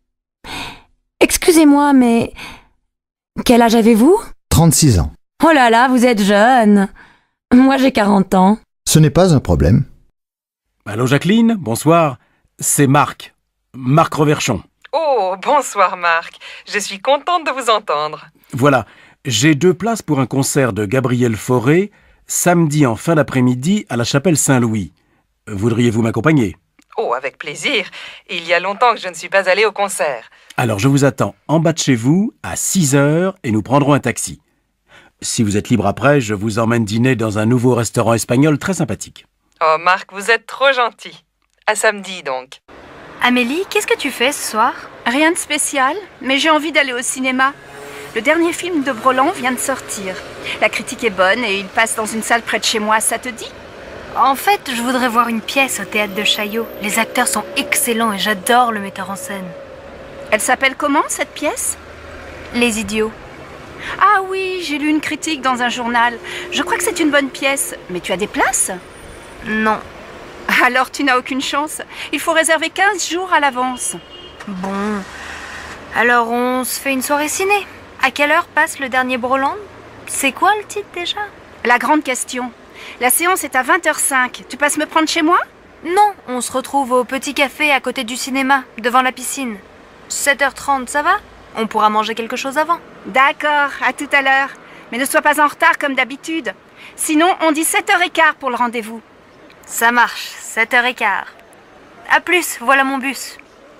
Excusez-moi, mais... Quel âge avez-vous? trente-six ans. Oh là là, vous êtes jeune. Moi, j'ai quarante ans. Ce n'est pas un problème. Allô Jacqueline, bonsoir. C'est Marc. Marc Reverchon. Oh, bonsoir Marc. Je suis contente de vous entendre. Voilà, j'ai deux places pour un concert de Gabriel Fauré, samedi en fin d'après-midi à la chapelle Saint-Louis. Voudriez-vous m'accompagner? Oh, avec plaisir. Il y a longtemps que je ne suis pas allée au concert. Alors je vous attends en bas de chez vous à six heures et nous prendrons un taxi. Si vous êtes libre après, je vous emmène dîner dans un nouveau restaurant espagnol très sympathique. Oh Marc, vous êtes trop gentil. À samedi donc. Amélie, qu'est-ce que tu fais ce soir? Rien de spécial, mais j'ai envie d'aller au cinéma. Le dernier film de Broland vient de sortir. La critique est bonne et il passe dans une salle près de chez moi, ça te dit? En fait, je voudrais voir une pièce au théâtre de Chaillot. Les acteurs sont excellents et j'adore le metteur en scène. Elle s'appelle comment, cette pièce? Les Idiots. Ah oui, j'ai lu une critique dans un journal. Je crois que c'est une bonne pièce. Mais tu as des places? Non. Alors tu n'as aucune chance. Il faut réserver quinze jours à l'avance. Bon. Alors on se fait une soirée ciné. À quelle heure passe le dernier Broland? C'est quoi le titre déjà? La grande question. La séance est à vingt heures cinq. Tu passes me prendre chez moi? Non, on se retrouve au petit café à côté du cinéma, devant la piscine. sept heures trente, ça va? On pourra manger quelque chose avant. D'accord, à tout à l'heure. Mais ne sois pas en retard comme d'habitude. Sinon, on dit sept heures quinze pour le rendez-vous. Ça marche, sept heures quinze. À plus, voilà mon bus.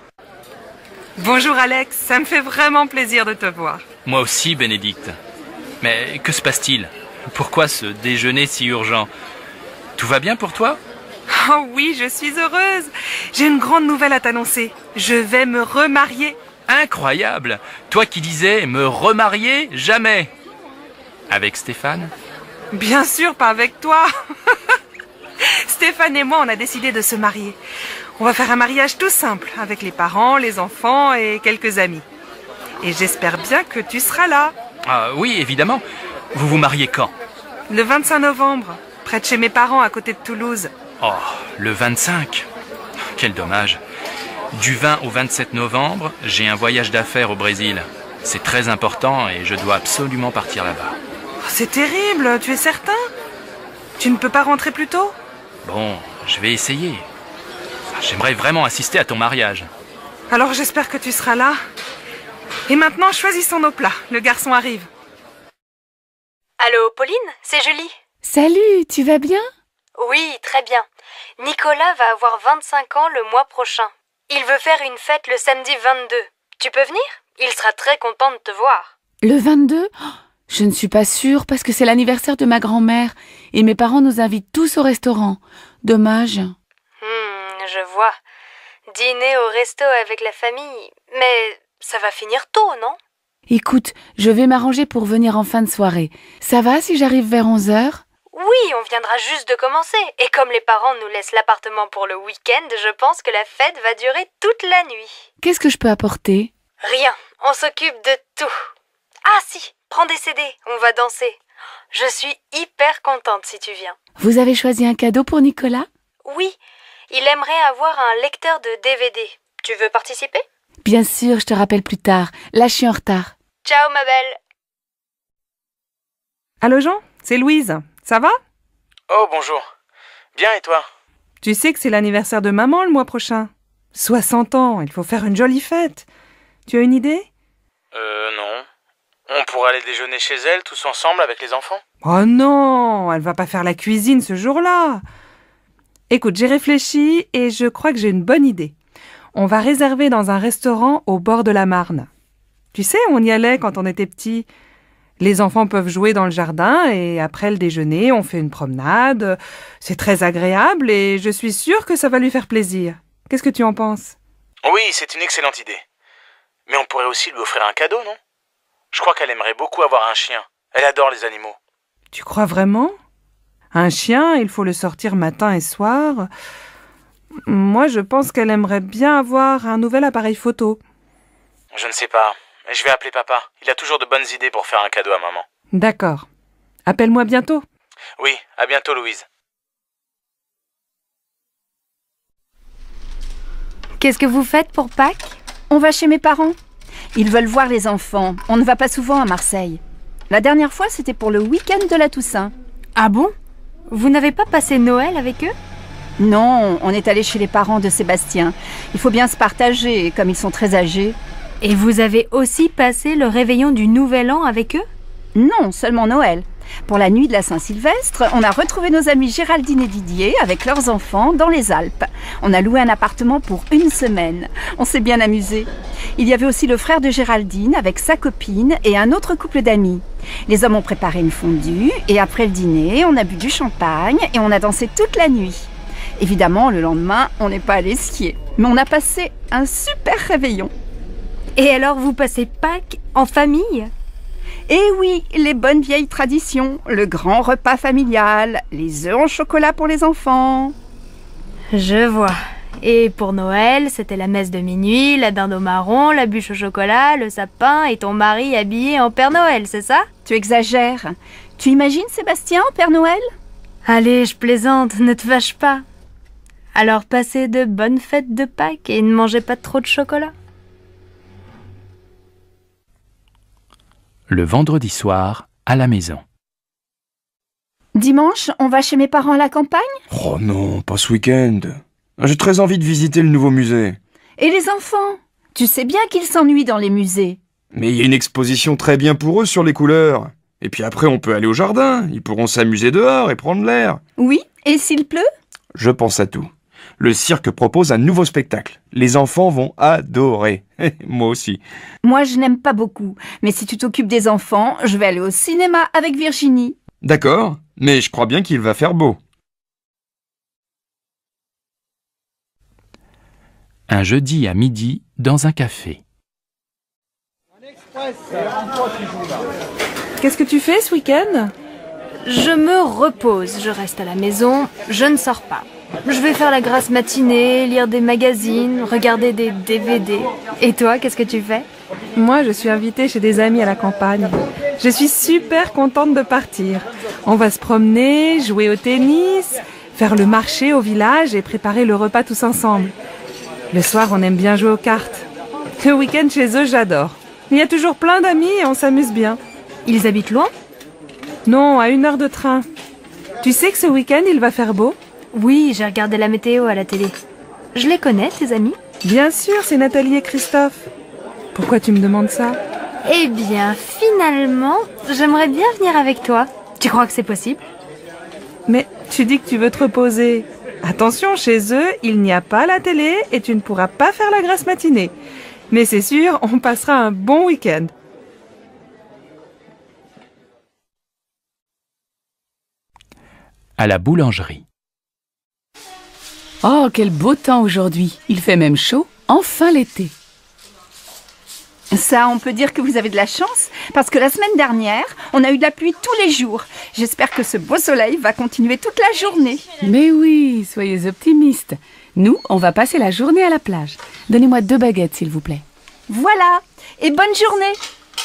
Bonjour Alex, ça me fait vraiment plaisir de te voir. Moi aussi, Bénédicte. Mais que se passe-t-il? Pourquoi ce déjeuner si urgent? Tout va bien pour toi? Oh oui, je suis heureuse. J'ai une grande nouvelle à t'annoncer. Je vais me remarier. Incroyable! Toi qui disais me remarier jamais. Avec Stéphane? Bien sûr, pas avec toi. Stéphane et moi, on a décidé de se marier. On va faire un mariage tout simple, avec les parents, les enfants et quelques amis. Et j'espère bien que tu seras là. Ah oui, évidemment. Vous vous mariez quand? Le vingt-cinq novembre, près de chez mes parents, à côté de Toulouse. Oh, le vingt-cinq. Quel dommage. Du vingt au vingt-sept novembre, j'ai un voyage d'affaires au Brésil. C'est très important et je dois absolument partir là-bas. Oh, c'est terrible, tu es certain? Tu ne peux pas rentrer plus tôt? Bon, je vais essayer. J'aimerais vraiment assister à ton mariage. Alors j'espère que tu seras là. Et maintenant, choisissons nos plats. Le garçon arrive. Allô, Pauline? C'est Julie. Salut, tu vas bien? Oui, très bien. Nicolas va avoir vingt-cinq ans le mois prochain. Il veut faire une fête le samedi vingt-deux. Tu peux venir? Il sera très content de te voir. Le vingt-deux? Oh, je ne suis pas sûre parce que c'est l'anniversaire de ma grand-mère et mes parents nous invitent tous au restaurant. Dommage. Hmm, je vois. Dîner au resto avec la famille. Mais ça va finir tôt, non? Écoute, je vais m'arranger pour venir en fin de soirée. Ça va si j'arrive vers onze heures? Oui, on viendra juste de commencer. Et comme les parents nous laissent l'appartement pour le week-end, je pense que la fête va durer toute la nuit. Qu'est-ce que je peux apporter? Rien, on s'occupe de tout. Ah si, prends des C D, on va danser. Je suis hyper contente si tu viens. Vous avez choisi un cadeau pour Nicolas? Oui, il aimerait avoir un lecteur de D V D. Tu veux participer? Bien sûr, je te rappelle plus tard. Là, je suis en retard. Ciao, ma belle. Allô Jean, c'est Louise. Ça va? Oh, bonjour. Bien, et toi? Tu sais que c'est l'anniversaire de maman le mois prochain. soixante ans, il faut faire une jolie fête. Tu as une idée? Euh, non. On pourrait aller déjeuner chez elle, tous ensemble, avec les enfants? Oh non, elle va pas faire la cuisine ce jour-là. Écoute, j'ai réfléchi et je crois que j'ai une bonne idée. On va réserver dans un restaurant au bord de la Marne. Tu sais, on y allait quand on était petits. Les enfants peuvent jouer dans le jardin et après le déjeuner, on fait une promenade. C'est très agréable et je suis sûre que ça va lui faire plaisir. Qu'est-ce que tu en penses? Oui, c'est une excellente idée. Mais on pourrait aussi lui offrir un cadeau, non? Je crois qu'elle aimerait beaucoup avoir un chien. Elle adore les animaux. Tu crois vraiment? Un chien, il faut le sortir matin et soir. Moi, je pense qu'elle aimerait bien avoir un nouvel appareil photo. Je ne sais pas. Je vais appeler papa. Il a toujours de bonnes idées pour faire un cadeau à maman. D'accord. Appelle-moi bientôt. Oui, à bientôt, Louise. Qu'est-ce que vous faites pour Pâques? On va chez mes parents. Ils veulent voir les enfants. On ne va pas souvent à Marseille. La dernière fois, c'était pour le week-end de la Toussaint. Ah bon? Vous n'avez pas passé Noël avec eux? Non, on est allé chez les parents de Sébastien. Il faut bien se partager, comme ils sont très âgés. Et vous avez aussi passé le réveillon du Nouvel An avec eux? Non, seulement Noël. Pour la nuit de la Saint-Sylvestre, on a retrouvé nos amis Géraldine et Didier avec leurs enfants dans les Alpes. On a loué un appartement pour une semaine. On s'est bien amusé. Il y avait aussi le frère de Géraldine avec sa copine et un autre couple d'amis. Les hommes ont préparé une fondue et après le dîner, on a bu du champagne et on a dansé toute la nuit. Évidemment, le lendemain, on n'est pas allé skier. Mais on a passé un super réveillon. Et alors, vous passez Pâques en famille? Et oui, les bonnes vieilles traditions, le grand repas familial, les œufs en chocolat pour les enfants. Je vois. Et pour Noël, c'était la messe de minuit, la dinde au marron, la bûche au chocolat, le sapin et ton mari habillé en Père Noël, c'est ça? Tu exagères. Tu imagines Sébastien en Père Noël? Allez, je plaisante, ne te fâche pas. Alors passez de bonnes fêtes de Pâques et ne mangez pas trop de chocolat. Le vendredi soir, à la maison. Dimanche, on va chez mes parents à la campagne? Oh non, pas ce week-end. J'ai très envie de visiter le nouveau musée. Et les enfants? Tu sais bien qu'ils s'ennuient dans les musées. Mais il y a une exposition très bien pour eux sur les couleurs. Et puis après, on peut aller au jardin. Ils pourront s'amuser dehors et prendre l'air. Oui, et s'il pleut? Je pense à tout. Le cirque propose un nouveau spectacle. Les enfants vont adorer. Moi aussi. Moi, je n'aime pas beaucoup. Mais si tu t'occupes des enfants, je vais aller au cinéma avec Virginie. D'accord, mais je crois bien qu'il va faire beau. Un jeudi à midi, dans un café. Qu'est-ce que tu fais ce week-end? Je me repose, je reste à la maison, je ne sors pas. Je vais faire la grasse matinée, lire des magazines, regarder des D V D. Et toi, qu'est-ce que tu fais? Moi, je suis invitée chez des amis à la campagne. Je suis super contente de partir. On va se promener, jouer au tennis, faire le marché au village et préparer le repas tous ensemble. Le soir, on aime bien jouer aux cartes. Le week-end chez eux, j'adore. Il y a toujours plein d'amis et on s'amuse bien. Ils habitent loin? Non, à une heure de train. Tu sais que ce week-end, il va faire beau? Oui, j'ai regardé la météo à la télé. Je les connais, tes amis? Bien sûr, c'est Nathalie et Christophe. Pourquoi tu me demandes ça? Eh bien, finalement, j'aimerais bien venir avec toi. Tu crois que c'est possible? Mais tu dis que tu veux te reposer. Attention, chez eux, il n'y a pas la télé et tu ne pourras pas faire la grasse matinée. Mais c'est sûr, on passera un bon week-end. À la boulangerie. Oh, quel beau temps aujourd'hui. Il fait même chaud. Enfin l'été. Ça, on peut dire que vous avez de la chance, parce que la semaine dernière, on a eu de la pluie tous les jours. J'espère que ce beau soleil va continuer toute la journée. Mais oui, soyez optimistes. Nous, on va passer la journée à la plage. Donnez-moi deux baguettes, s'il vous plaît. Voilà, et bonne journée.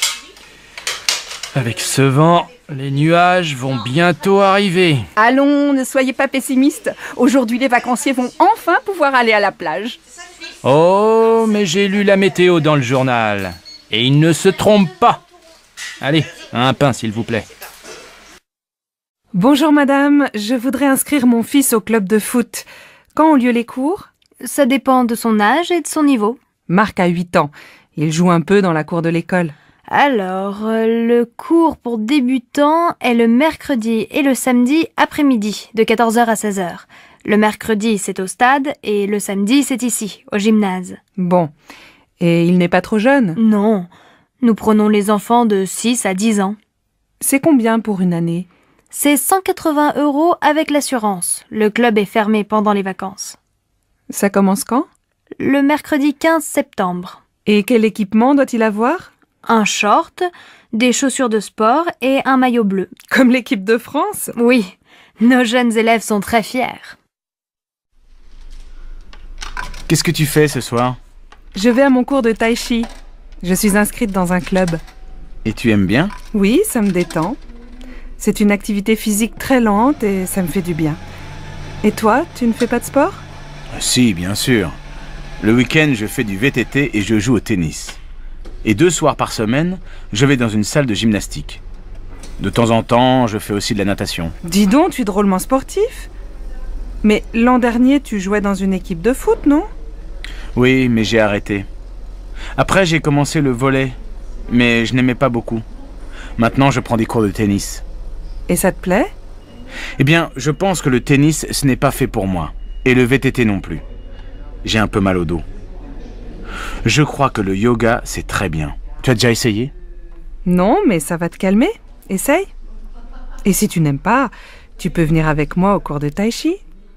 Avec ce vent, les nuages vont bientôt arriver. Allons, ne soyez pas pessimistes. Aujourd'hui, les vacanciers vont enfin pouvoir aller à la plage. Oh, mais j'ai lu la météo dans le journal. Et il ne se trompe pas. Allez, un pain, s'il vous plaît. Bonjour madame, je voudrais inscrire mon fils au club de foot. Quand ont lieu les cours? Ça dépend de son âge et de son niveau. Marc a huit ans. Il joue un peu dans la cour de l'école. Alors, euh, le cours pour débutants est le mercredi et le samedi après-midi, de quatorze heures à seize heures. Le mercredi, c'est au stade, et le samedi, c'est ici, au gymnase. Bon. Et il n'est pas trop jeune? Non. Nous prenons les enfants de six à dix ans. C'est combien pour une année? C'est cent quatre-vingts euros avec l'assurance. Le club est fermé pendant les vacances. Ça commence quand? Le mercredi quinze septembre. Et quel équipement doit-il avoir? Un short, des chaussures de sport et un maillot bleu. Comme l'équipe de France? Oui, nos jeunes élèves sont très fiers. Qu'est-ce que tu fais ce soir? Je vais à mon cours de tai chi. Je suis inscrite dans un club. Et tu aimes bien? Oui, ça me détend. C'est une activité physique très lente et ça me fait du bien. Et toi, tu ne fais pas de sport? Si, bien sûr. Le week-end, je fais du V T T et je joue au tennis. Et deux soirs par semaine, je vais dans une salle de gymnastique. De temps en temps, je fais aussi de la natation. Dis donc, tu es drôlement sportif. Mais l'an dernier, tu jouais dans une équipe de foot, non? Oui, mais j'ai arrêté. Après, j'ai commencé le volley, mais je n'aimais pas beaucoup. Maintenant, je prends des cours de tennis. Et ça te plaît? Eh bien, je pense que le tennis, ce n'est pas fait pour moi. Et le V T T non plus. J'ai un peu mal au dos. Je crois que le yoga, c'est très bien. Tu as déjà essayé? Non, mais ça va te calmer. Essaye. Et si tu n'aimes pas, tu peux venir avec moi au cours de tai chi.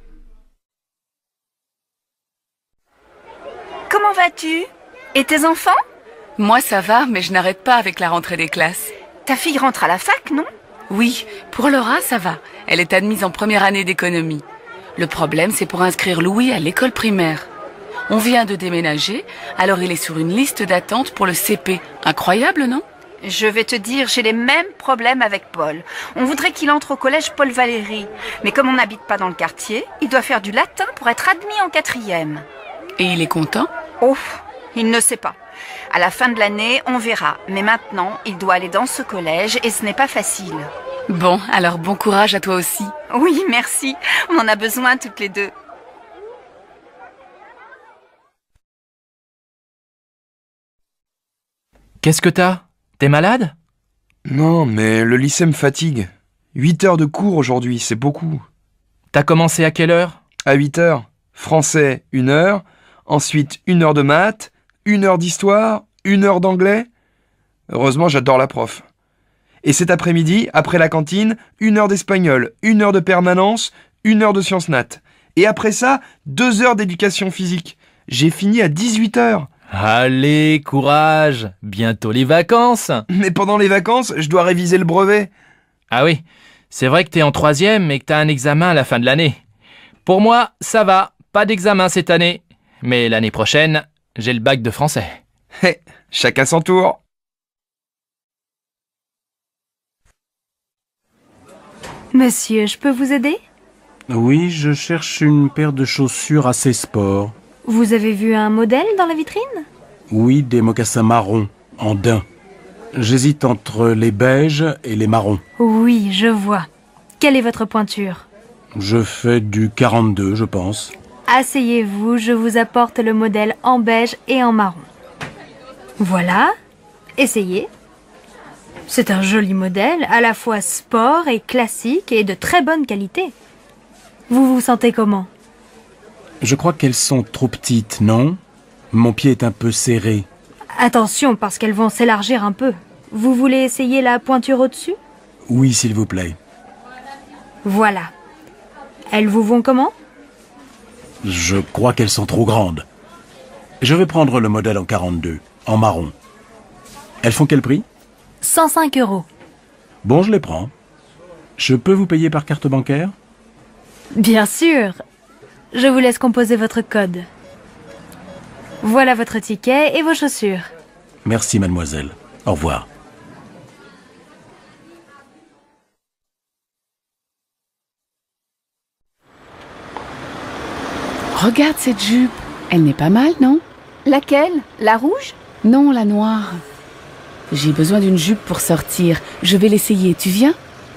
Comment vas-tu? Et tes enfants? Moi, ça va, mais je n'arrête pas avec la rentrée des classes. Ta fille rentre à la fac, non? Oui, pour Laura, ça va. Elle est admise en première année d'économie. Le problème, c'est pour inscrire Louis à l'école primaire. On vient de déménager, alors il est sur une liste d'attente pour le C P. Incroyable, non? Je vais te dire, j'ai les mêmes problèmes avec Paul. On voudrait qu'il entre au collège Paul Valéry. Mais comme on n'habite pas dans le quartier, il doit faire du latin pour être admis en quatrième. Et il est content? Oh, il ne sait pas. À la fin de l'année, on verra. Mais maintenant, il doit aller dans ce collège et ce n'est pas facile. Bon, alors bon courage à toi aussi. Oui, merci. On en a besoin toutes les deux. Qu'est-ce que t'as? T'es malade? Non, mais le lycée me fatigue. Huit heures de cours aujourd'hui, c'est beaucoup. T'as commencé à quelle heure? À huit heures. Français, une heure. Ensuite, une heure de maths, une heure d'histoire, une heure d'anglais. Heureusement, j'adore la prof. Et cet après-midi, après la cantine, une heure d'espagnol, une heure de permanence, une heure de sciences nat. Et après ça, deux heures d'éducation physique. J'ai fini à dix-huit heures. Allez, courage, bientôt les vacances. Mais pendant les vacances, je dois réviser le brevet. Ah oui, c'est vrai que t'es en troisième et que t'as un examen à la fin de l'année. Pour moi, ça va, pas d'examen cette année. Mais l'année prochaine, j'ai le bac de français. Hé, chacun son tour. Monsieur, je peux vous aider? Oui, je cherche une paire de chaussures assez sport. Vous avez vu un modèle dans la vitrine? Oui, des mocassins marrons, en daim. J'hésite entre les beiges et les marrons. Oui, je vois. Quelle est votre pointure? Je fais du quarante-deux, je pense. Asseyez-vous, je vous apporte le modèle en beige et en marron. Voilà, essayez. C'est un joli modèle, à la fois sport et classique et de très bonne qualité. Vous vous sentez comment? Je crois qu'elles sont trop petites, non? Mon pied est un peu serré. Attention, parce qu'elles vont s'élargir un peu. Vous voulez essayer la pointure au-dessus? Oui, s'il vous plaît. Voilà. Elles vous vont comment? Je crois qu'elles sont trop grandes. Je vais prendre le modèle en quarante-deux, en marron. Elles font quel prix? cent cinq euros. Bon, je les prends. Je peux vous payer par carte bancaire? Bien sûr. Je vous laisse composer votre code. Voilà votre ticket et vos chaussures. Merci, mademoiselle. Au revoir. Regarde cette jupe. Elle n'est pas mal, non? Laquelle? La rouge? Non, la noire. J'ai besoin d'une jupe pour sortir. Je vais l'essayer. Tu viens?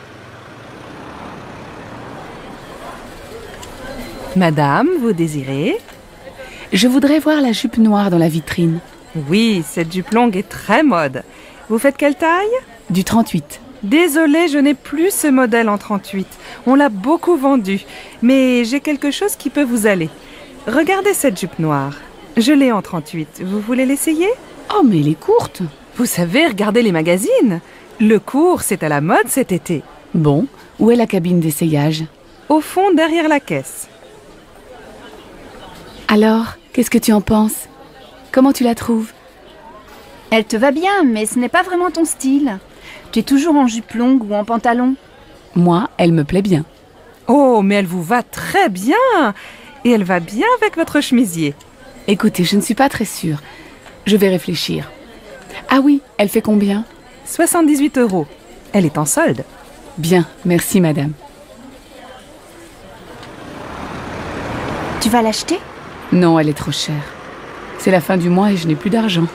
Madame, vous désirez? Je voudrais voir la jupe noire dans la vitrine. Oui, cette jupe longue est très mode. Vous faites quelle taille? Du trente-huit. Désolée, je n'ai plus ce modèle en trente-huit. On l'a beaucoup vendu. Mais j'ai quelque chose qui peut vous aller. Regardez cette jupe noire. Je l'ai en trente-huit. Vous voulez l'essayer? Oh, mais elle est courte. Vous savez, regardez les magazines. Le court, c'est à la mode cet été. Bon, où est la cabine d'essayage? Au fond, derrière la caisse. Alors, qu'est-ce que tu en penses? Comment tu la trouves? Elle te va bien, mais ce n'est pas vraiment ton style. Tu es toujours en jupe longue ou en pantalon. Moi, elle me plaît bien. Oh, mais elle vous va très bien. Et elle va bien avec votre chemisier. Écoutez, je ne suis pas très sûre. Je vais réfléchir. Ah oui, elle fait combien? soixante-dix-huit euros. Elle est en solde. Bien, merci madame. Tu vas l'acheter? Non, elle est trop chère. C'est la fin du mois et je n'ai plus d'argent.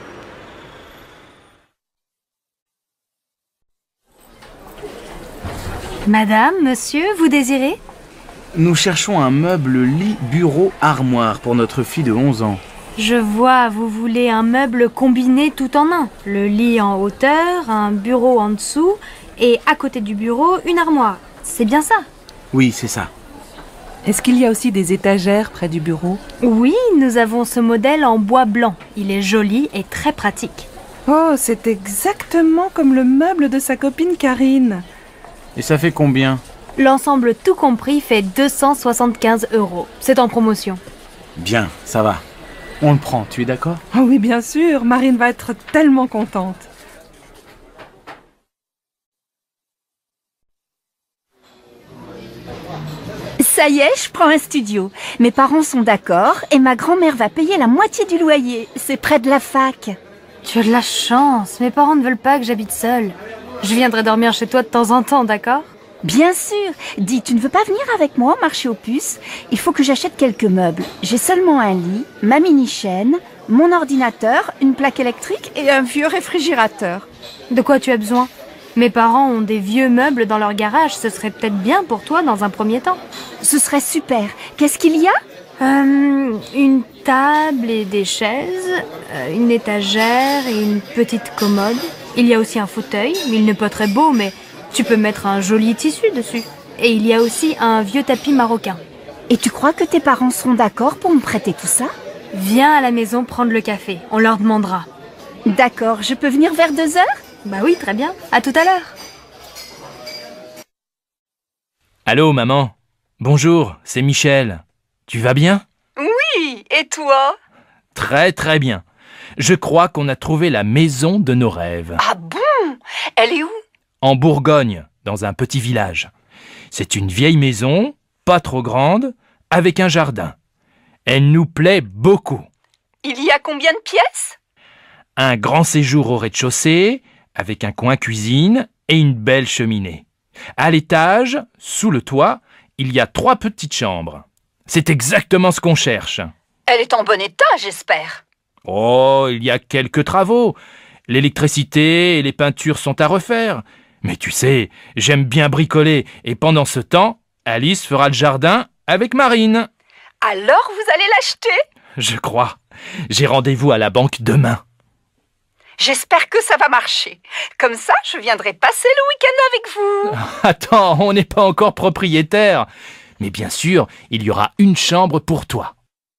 Madame, monsieur, vous désirez? Nous cherchons un meuble lit, bureau, armoire pour notre fille de onze ans. Je vois, vous voulez un meuble combiné tout en un. Le lit en hauteur, un bureau en dessous et à côté du bureau, une armoire. C'est bien ça? Oui, c'est ça. Est-ce qu'il y a aussi des étagères près du bureau? Oui, nous avons ce modèle en bois blanc. Il est joli et très pratique. Oh, c'est exactement comme le meuble de sa copine Karine. Et ça fait combien? L'ensemble tout compris fait deux cent soixante-quinze euros. C'est en promotion. Bien, ça va. On le prend, tu es d'accord? Oh oui, bien sûr. Marine va être tellement contente. Ça y est, je prends un studio. Mes parents sont d'accord et ma grand-mère va payer la moitié du loyer. C'est près de la fac. Tu as de la chance. Mes parents ne veulent pas que j'habite seule. Je viendrai dormir chez toi de temps en temps, d'accord? Bien sûr. Dis, tu ne veux pas venir avec moi au marché aux puces? Il faut que j'achète quelques meubles. J'ai seulement un lit, ma mini-chaîne, mon ordinateur, une plaque électrique et un vieux réfrigérateur. De quoi tu as besoin? Mes parents ont des vieux meubles dans leur garage. Ce serait peut-être bien pour toi dans un premier temps. Ce serait super. Qu'est-ce qu'il y a? Euh, une table et des chaises, euh, une étagère et une petite commode. Il y a aussi un fauteuil, il n'est pas très beau, mais tu peux mettre un joli tissu dessus. Et il y a aussi un vieux tapis marocain. Et tu crois que tes parents seront d'accord pour me prêter tout ça? Viens à la maison prendre le café, on leur demandera. D'accord, je peux venir vers deux heures? Bah oui, très bien. À tout à l'heure. Allô, maman. Bonjour, c'est Michel. Tu vas bien? Oui, et toi? Très très bien. Je crois qu'on a trouvé la maison de nos rêves. Ah bon? Elle est où? En Bourgogne, dans un petit village. C'est une vieille maison, pas trop grande, avec un jardin. Elle nous plaît beaucoup. Il y a combien de pièces? Un grand séjour au rez-de-chaussée, avec un coin cuisine et une belle cheminée. À l'étage, sous le toit, il y a trois petites chambres. C'est exactement ce qu'on cherche. Elle est en bon état, j'espère. Oh, il y a quelques travaux. L'électricité et les peintures sont à refaire. Mais tu sais, j'aime bien bricoler et pendant ce temps, Alice fera le jardin avec Marine. Alors vous allez l'acheter? Je crois. J'ai rendez-vous à la banque demain. J'espère que ça va marcher. Comme ça, je viendrai passer le week-end avec vous. Attends, on n'est pas encore propriétaire. Mais bien sûr, il y aura une chambre pour toi.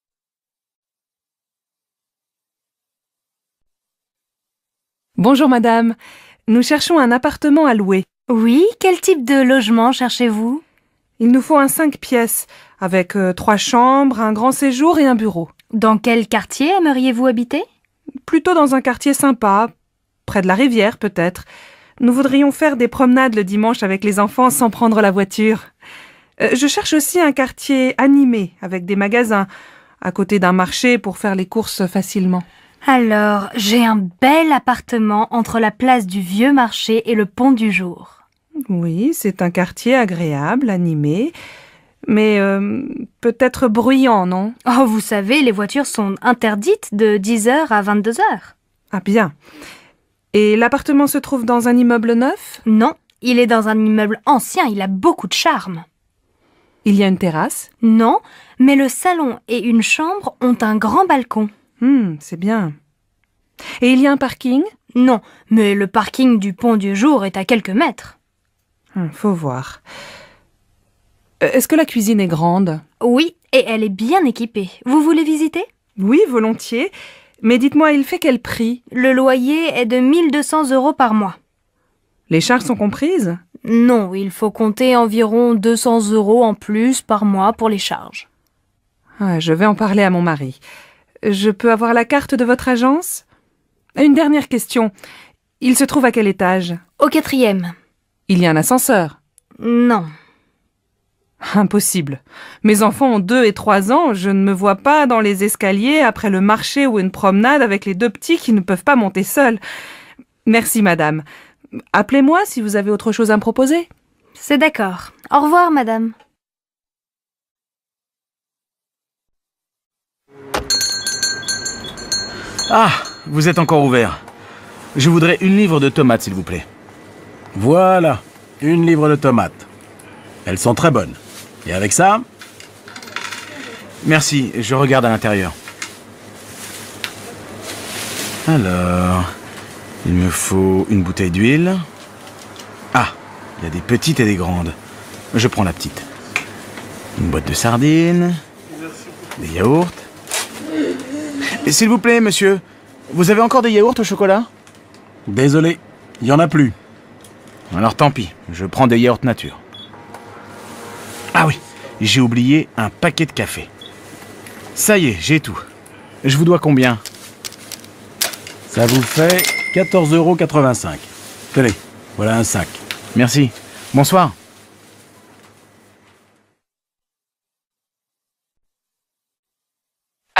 Bonjour madame, nous cherchons un appartement à louer. Oui, quel type de logement cherchez-vous? Il nous faut un cinq pièces, avec euh, trois chambres, un grand séjour et un bureau. Dans quel quartier aimeriez-vous habiter? Plutôt dans un quartier sympa, près de la rivière peut-être. Nous voudrions faire des promenades le dimanche avec les enfants sans prendre la voiture. Euh, je cherche aussi un quartier animé, avec des magasins, à côté d'un marché pour faire les courses facilement. Alors, j'ai un bel appartement entre la place du Vieux Marché et le Pont du Jour. Oui, c'est un quartier agréable, animé, mais euh, peut-être bruyant, non? Oh, vous savez, les voitures sont interdites de dix heures à vingt-deux heures. Ah bien. Et l'appartement se trouve dans un immeuble neuf? Non, il est dans un immeuble ancien, il a beaucoup de charme. Il y a une terrasse? Non, mais le salon et une chambre ont un grand balcon. Hmm, c'est bien. Et il y a un parking? Non, mais le parking du Pont du Jour est à quelques mètres. Hmm, faut voir. Est-ce que la cuisine est grande? Oui, et elle est bien équipée. Vous voulez visiter? Oui, volontiers. Mais dites-moi, il fait quel prix? Le loyer est de mille deux cents euros par mois. Les charges sont comprises? Non, il faut compter environ deux cents euros en plus par mois pour les charges. Ah, je vais en parler à mon mari. Je peux avoir la carte de votre agence? Une dernière question. Il se trouve à quel étage? Au quatrième. Il y a un ascenseur? Non. Impossible. Mes enfants ont deux et trois ans, je ne me vois pas dans les escaliers après le marché ou une promenade avec les deux petits qui ne peuvent pas monter seuls. Merci, madame. Appelez-moi si vous avez autre chose à me proposer. C'est d'accord. Au revoir, madame. Ah, vous êtes encore ouvert. Je voudrais une livre de tomates, s'il vous plaît. Voilà, une livre de tomates. Elles sont très bonnes. Et avec ça? Merci, je regarde à l'intérieur. Alors, il me faut une bouteille d'huile. Ah, il y a des petites et des grandes. Je prends la petite. Une boîte de sardines. Des yaourts. Et s'il vous plaît, monsieur, vous avez encore des yaourts au chocolat? Désolé, il n'y en a plus. Alors tant pis, je prends des yaourts nature. Ah oui, j'ai oublié un paquet de café. Ça y est, j'ai tout. Je vous dois combien? Ça vous fait quatorze euros quatre-vingt-cinq. Tenez, voilà un sac. Merci. Bonsoir.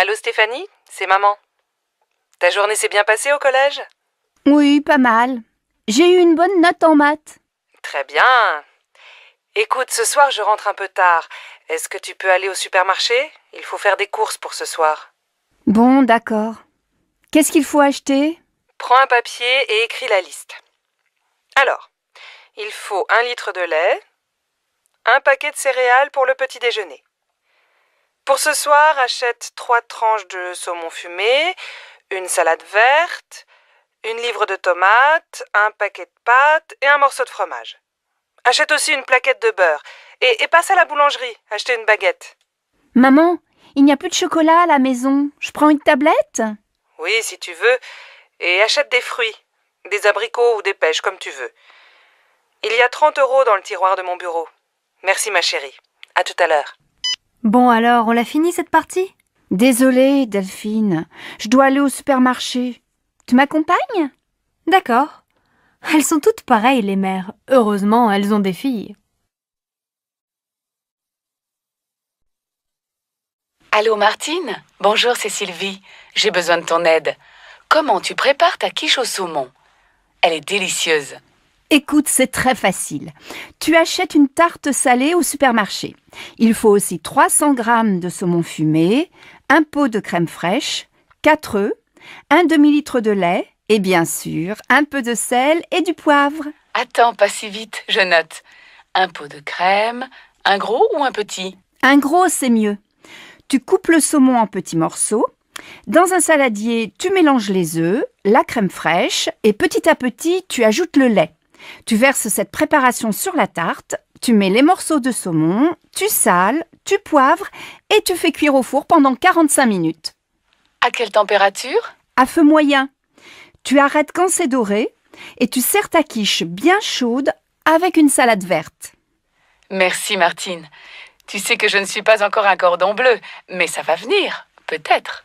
Allô Stéphanie, c'est maman. Ta journée s'est bien passée au collège? Oui, pas mal. J'ai eu une bonne note en maths. Très bien. Écoute, ce soir je rentre un peu tard. Est-ce que tu peux aller au supermarché? Il faut faire des courses pour ce soir. Bon, d'accord. Qu'est-ce qu'il faut acheter? Prends un papier et écris la liste. Alors, il faut un litre de lait, un paquet de céréales pour le petit déjeuner. Pour ce soir, achète trois tranches de saumon fumé, une salade verte, une livre de tomates, un paquet de pâtes et un morceau de fromage. Achète aussi une plaquette de beurre et, et passe à la boulangerie, acheter une baguette. Maman, il n'y a plus de chocolat à la maison. Je prends une tablette? Oui, si tu veux. Et achète des fruits, des abricots ou des pêches, comme tu veux. Il y a trente euros dans le tiroir de mon bureau. Merci ma chérie. À tout à l'heure. Bon alors, on l'a fini cette partie? Désolée, Delphine. Je dois aller au supermarché. Tu m'accompagnes? D'accord. Elles sont toutes pareilles, les mères. Heureusement, elles ont des filles. Allô Martine? Bonjour, c'est Sylvie. J'ai besoin de ton aide. Comment tu prépares ta quiche au saumon? Elle est délicieuse. Écoute, c'est très facile. Tu achètes une tarte salée au supermarché. Il faut aussi trois cents grammes de saumon fumé, un pot de crème fraîche, quatre œufs, un demi-litre de lait et bien sûr un peu de sel et du poivre. Attends, pas si vite, je note. Un pot de crème, un gros ou un petit? Un gros, c'est mieux. Tu coupes le saumon en petits morceaux. Dans un saladier, tu mélanges les œufs, la crème fraîche et petit à petit, tu ajoutes le lait. Tu verses cette préparation sur la tarte, tu mets les morceaux de saumon, tu sales, tu poivres et tu fais cuire au four pendant quarante-cinq minutes. À quelle température? À feu moyen. Tu arrêtes quand c'est doré et tu sers ta quiche bien chaude avec une salade verte. Merci Martine. Tu sais que je ne suis pas encore un cordon bleu, mais ça va venir, peut-être.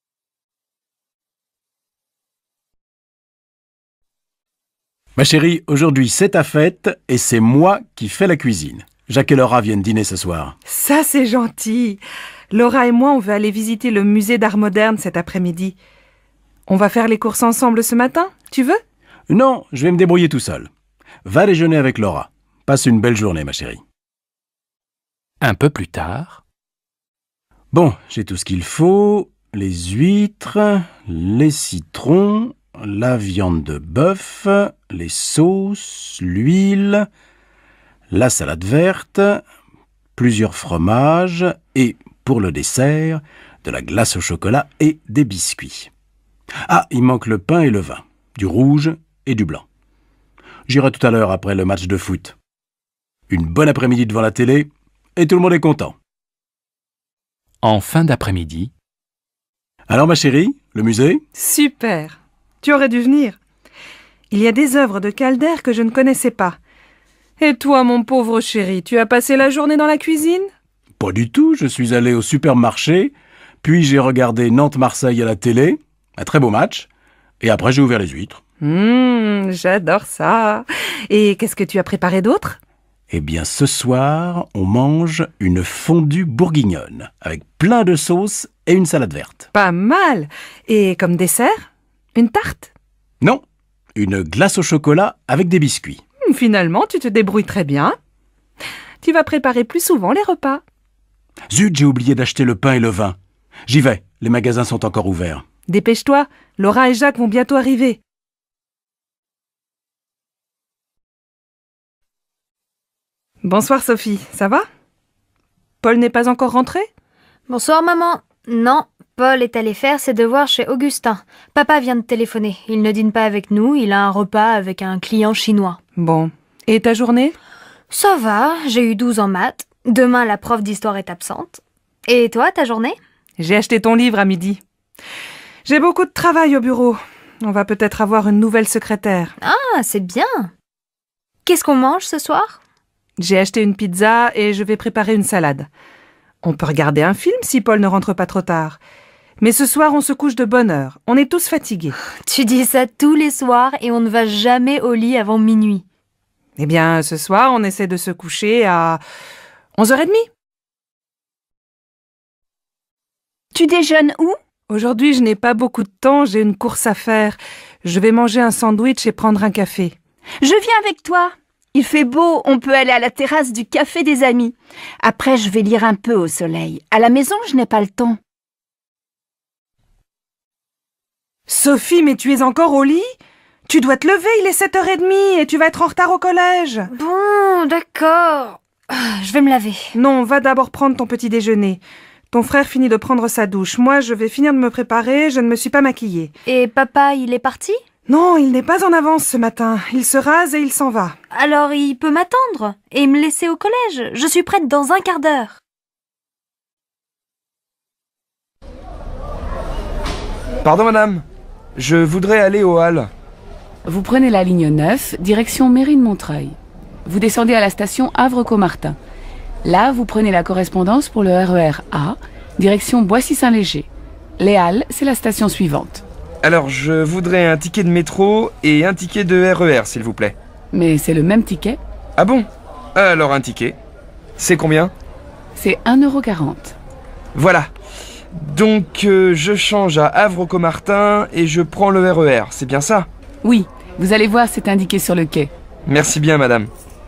Ma chérie, aujourd'hui c'est ta fête et c'est moi qui fais la cuisine. Jacques et Laura viennent dîner ce soir. Ça, c'est gentil. Laura et moi, on veut aller visiter le musée d'art moderne cet après-midi. On va faire les courses ensemble ce matin, tu veux? Non, je vais me débrouiller tout seul. Va déjeuner avec Laura. Passe une belle journée, ma chérie. Un peu plus tard. Bon, j'ai tout ce qu'il faut. Les huîtres, les citrons, la viande de bœuf, les sauces, l'huile, la salade verte, plusieurs fromages et, pour le dessert, de la glace au chocolat et des biscuits. Ah, il manque le pain et le vin, du rouge et du blanc. J'irai tout à l'heure après le match de foot. Une bonne après-midi devant la télé et tout le monde est content. En fin d'après-midi. Alors ma chérie, le musée? Super! Tu aurais dû venir. Il y a des œuvres de Calder que je ne connaissais pas. Et toi, mon pauvre chéri, tu as passé la journée dans la cuisine? Pas du tout, je suis allé au supermarché, puis j'ai regardé Nantes-Marseille à la télé, un très beau match, et après j'ai ouvert les huîtres. Mmh, j'adore ça. Et qu'est-ce que tu as préparé d'autre? Eh bien, ce soir, on mange une fondue bourguignonne, avec plein de sauces et une salade verte. Pas mal. Et comme dessert? Une tarte? Non, une glace au chocolat avec des biscuits. Finalement, tu te débrouilles très bien. Tu vas préparer plus souvent les repas. Zut, j'ai oublié d'acheter le pain et le vin. J'y vais, les magasins sont encore ouverts. Dépêche-toi, Laura et Jacques vont bientôt arriver. Bonsoir Sophie, ça va? Paul n'est pas encore rentré? Bonsoir maman. Non, Paul est allé faire ses devoirs chez Augustin. Papa vient de téléphoner. Il ne dîne pas avec nous, il a un repas avec un client chinois. Bon. Et ta journée? Ça va, j'ai eu douze en maths. Demain, la prof d'histoire est absente. Et toi, ta journée? J'ai acheté ton livre à midi. J'ai beaucoup de travail au bureau. On va peut-être avoir une nouvelle secrétaire. Ah, c'est bien. Qu'est-ce qu'on mange ce soir? J'ai acheté une pizza et je vais préparer une salade. On peut regarder un film si Paul ne rentre pas trop tard. Mais ce soir, on se couche de bonne heure. On est tous fatigués. Tu dis ça tous les soirs et on ne va jamais au lit avant minuit. Eh bien, ce soir, on essaie de se coucher à onze heures trente. Tu déjeunes où? Aujourd'hui, je n'ai pas beaucoup de temps, j'ai une course à faire. Je vais manger un sandwich et prendre un café. Je viens avec toi. Il fait beau, on peut aller à la terrasse du café des amis. Après, je vais lire un peu au soleil. À la maison, je n'ai pas le temps. Sophie, mais tu es encore au lit? Tu dois te lever, il est sept heures trente et tu vas être en retard au collège. Bon, d'accord. Je vais me laver. Non, va d'abord prendre ton petit déjeuner. Ton frère finit de prendre sa douche. Moi, je vais finir de me préparer, je ne me suis pas maquillée. Et papa, il est parti? Non, il n'est pas en avance ce matin. Il se rase et il s'en va. Alors il peut m'attendre et me laisser au collège. Je suis prête dans un quart d'heure. Pardon madame, je voudrais aller au Halles. Vous prenez la ligne neuf, direction Mairie de Montreuil. Vous descendez à la station Havre-Caumartin. Là, vous prenez la correspondance pour le R E R A, direction Boissy-Saint-Léger. Les Halles, c'est la station suivante. Alors, je voudrais un ticket de métro et un ticket de R E R, s'il vous plaît. Mais c'est le même ticket. Ah bon? Alors un ticket. C'est combien? C'est un euro quarante. Voilà. Donc, euh, je change à Havre-Caumartin et je prends le R E R, c'est bien ça? Oui, vous allez voir, c'est indiqué sur le quai. Merci bien, madame.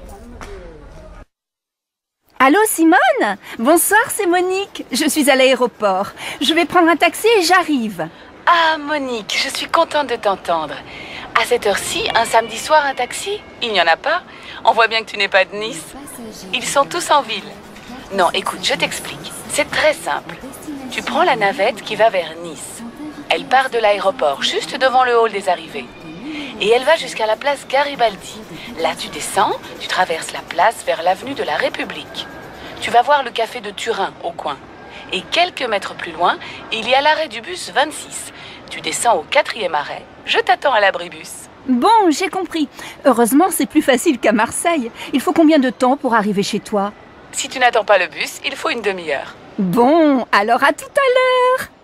Allô, Simone? Bonsoir, c'est Monique. Je suis à l'aéroport. Je vais prendre un taxi et j'arrive. Ah, Monique, je suis contente de t'entendre. À cette heure-ci, un samedi soir, un taxi? Il n'y en a pas? On voit bien que tu n'es pas de Nice. Ils sont tous en ville. Non, écoute, je t'explique. C'est très simple. Tu prends la navette qui va vers Nice. Elle part de l'aéroport, juste devant le hall des arrivées. Et elle va jusqu'à la place Garibaldi. Là, tu descends, tu traverses la place vers l'avenue de la République. Tu vas voir le café de Turin, au coin. Et quelques mètres plus loin, il y a l'arrêt du bus vingt-six. Tu descends au quatrième arrêt. Je t'attends à l'abribus. Bon, j'ai compris. Heureusement, c'est plus facile qu'à Marseille. Il faut combien de temps pour arriver chez toi? Si tu n'attends pas le bus, il faut une demi-heure. Bon, alors à tout à l'heure.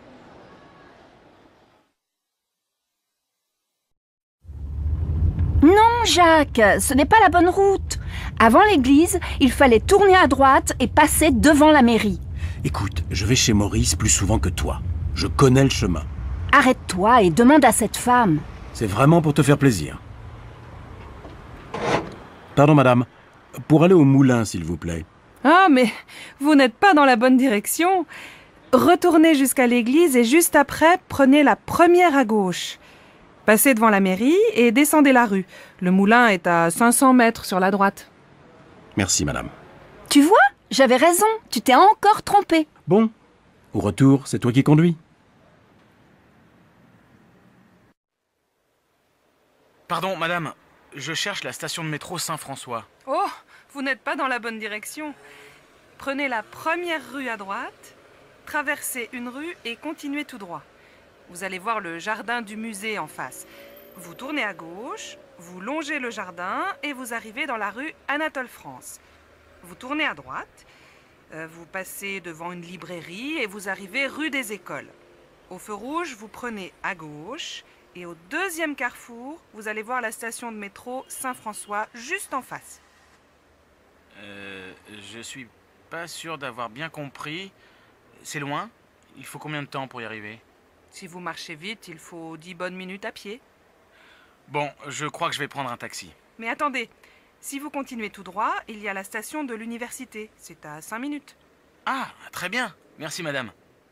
Non, Jacques, ce n'est pas la bonne route. Avant l'église, il fallait tourner à droite et passer devant la mairie. Écoute, je vais chez Maurice plus souvent que toi. Je connais le chemin. Arrête-toi et demande à cette femme. C'est vraiment pour te faire plaisir. Pardon, madame. Pour aller au moulin, s'il vous plaît. Ah, mais vous n'êtes pas dans la bonne direction. Retournez jusqu'à l'église et juste après, prenez la première à gauche. Passez devant la mairie et descendez la rue. Le moulin est à cinq cents mètres sur la droite. Merci, madame. Tu vois, j'avais raison. Tu t'es encore trompé. Bon, au retour, c'est toi qui conduis. Pardon, madame. Je cherche la station de métro Saint-François. Oh, vous n'êtes pas dans la bonne direction. Prenez la première rue à droite, traversez une rue et continuez tout droit. Vous allez voir le jardin du musée en face. Vous tournez à gauche, vous longez le jardin et vous arrivez dans la rue Anatole France. Vous tournez à droite, euh, vous passez devant une librairie et vous arrivez rue des Écoles. Au feu rouge, vous prenez à gauche et au deuxième carrefour, vous allez voir la station de métro Saint-François juste en face. Euh, je suis pas sûr d'avoir bien compris. C'est loin? Il faut combien de temps pour y arriver? Si vous marchez vite, il faut dix bonnes minutes à pied. Bon, je crois que je vais prendre un taxi. Mais attendez, si vous continuez tout droit, il y a la station de l'université. C'est à cinq minutes. Ah, très bien. Merci, madame.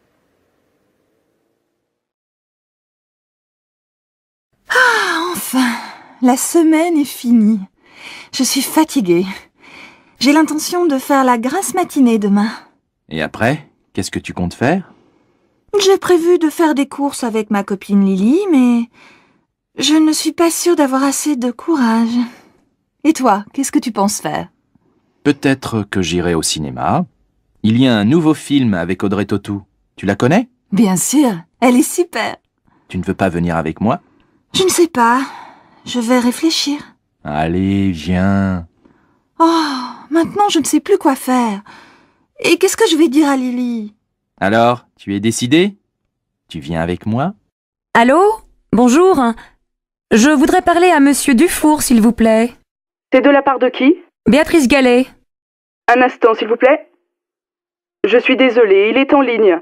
Ah, enfin, la semaine est finie. Je suis fatiguée. J'ai l'intention de faire la grasse matinée demain. Et après, qu'est-ce que tu comptes faire? J'ai prévu de faire des courses avec ma copine Lily, mais je ne suis pas sûre d'avoir assez de courage. Et toi, qu'est-ce que tu penses faire? Peut-être que j'irai au cinéma. Il y a un nouveau film avec Audrey Tautou. Tu la connais? Bien sûr, elle est super. Tu ne veux pas venir avec moi? Je ne sais pas. Je vais réfléchir. Allez, viens. Oh, maintenant je ne sais plus quoi faire. Et qu'est-ce que je vais dire à Lily? Alors, tu es décidé? Tu viens avec moi? Allô? Bonjour. Je voudrais parler à Monsieur Dufour, s'il vous plaît. C'est de la part de qui? Béatrice Gallet. Un instant, s'il vous plaît. Je suis désolée, il est en ligne.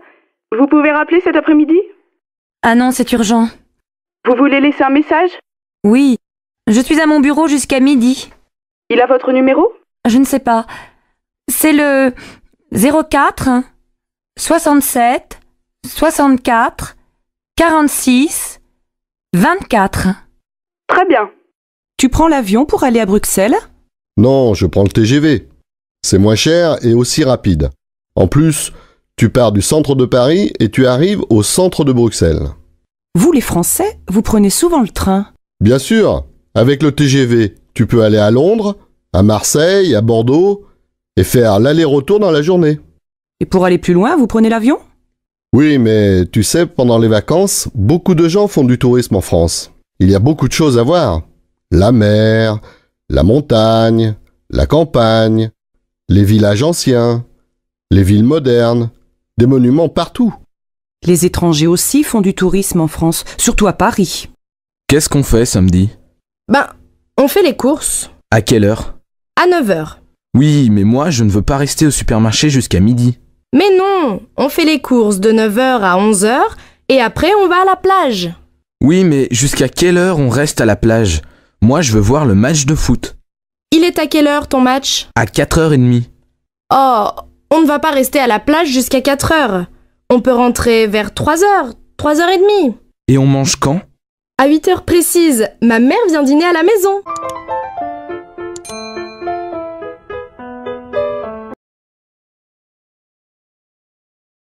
Vous pouvez rappeler cet après-midi? Ah non, c'est urgent. Vous voulez laisser un message? Oui, je suis à mon bureau jusqu'à midi. Il a votre numéro? Je ne sais pas. C'est le zéro quatre soixante-sept soixante-quatre quarante-six vingt-quatre. Très bien. Tu prends l'avion pour aller à Bruxelles? Non, je prends le T G V. C'est moins cher et aussi rapide. En plus, tu pars du centre de Paris et tu arrives au centre de Bruxelles. Vous les Français, vous prenez souvent le train? Bien sûr, avec le T G V, tu peux aller à Londres, à Marseille, à Bordeaux et faire l'aller-retour dans la journée. Et pour aller plus loin, vous prenez l'avion? Oui, mais tu sais, pendant les vacances, beaucoup de gens font du tourisme en France. Il y a beaucoup de choses à voir. La mer, la montagne, la campagne, les villages anciens, les villes modernes, des monuments partout. Les étrangers aussi font du tourisme en France, surtout à Paris. Qu'est-ce qu'on fait samedi? Ben, on fait les courses. À quelle heure? À neuf heures. Oui, mais moi, je ne veux pas rester au supermarché jusqu'à midi. Mais non, on fait les courses de neuf heures à onze heures et après on va à la plage. Oui, mais jusqu'à quelle heure on reste à la plage? Moi, je veux voir le match de foot. Il est à quelle heure ton match? À quatre heures trente. Oh, on ne va pas rester à la plage jusqu'à quatre heures. On peut rentrer vers trois heures, trois heures trente. Et on mange quand? À huit heures précises, ma mère vient dîner à la maison.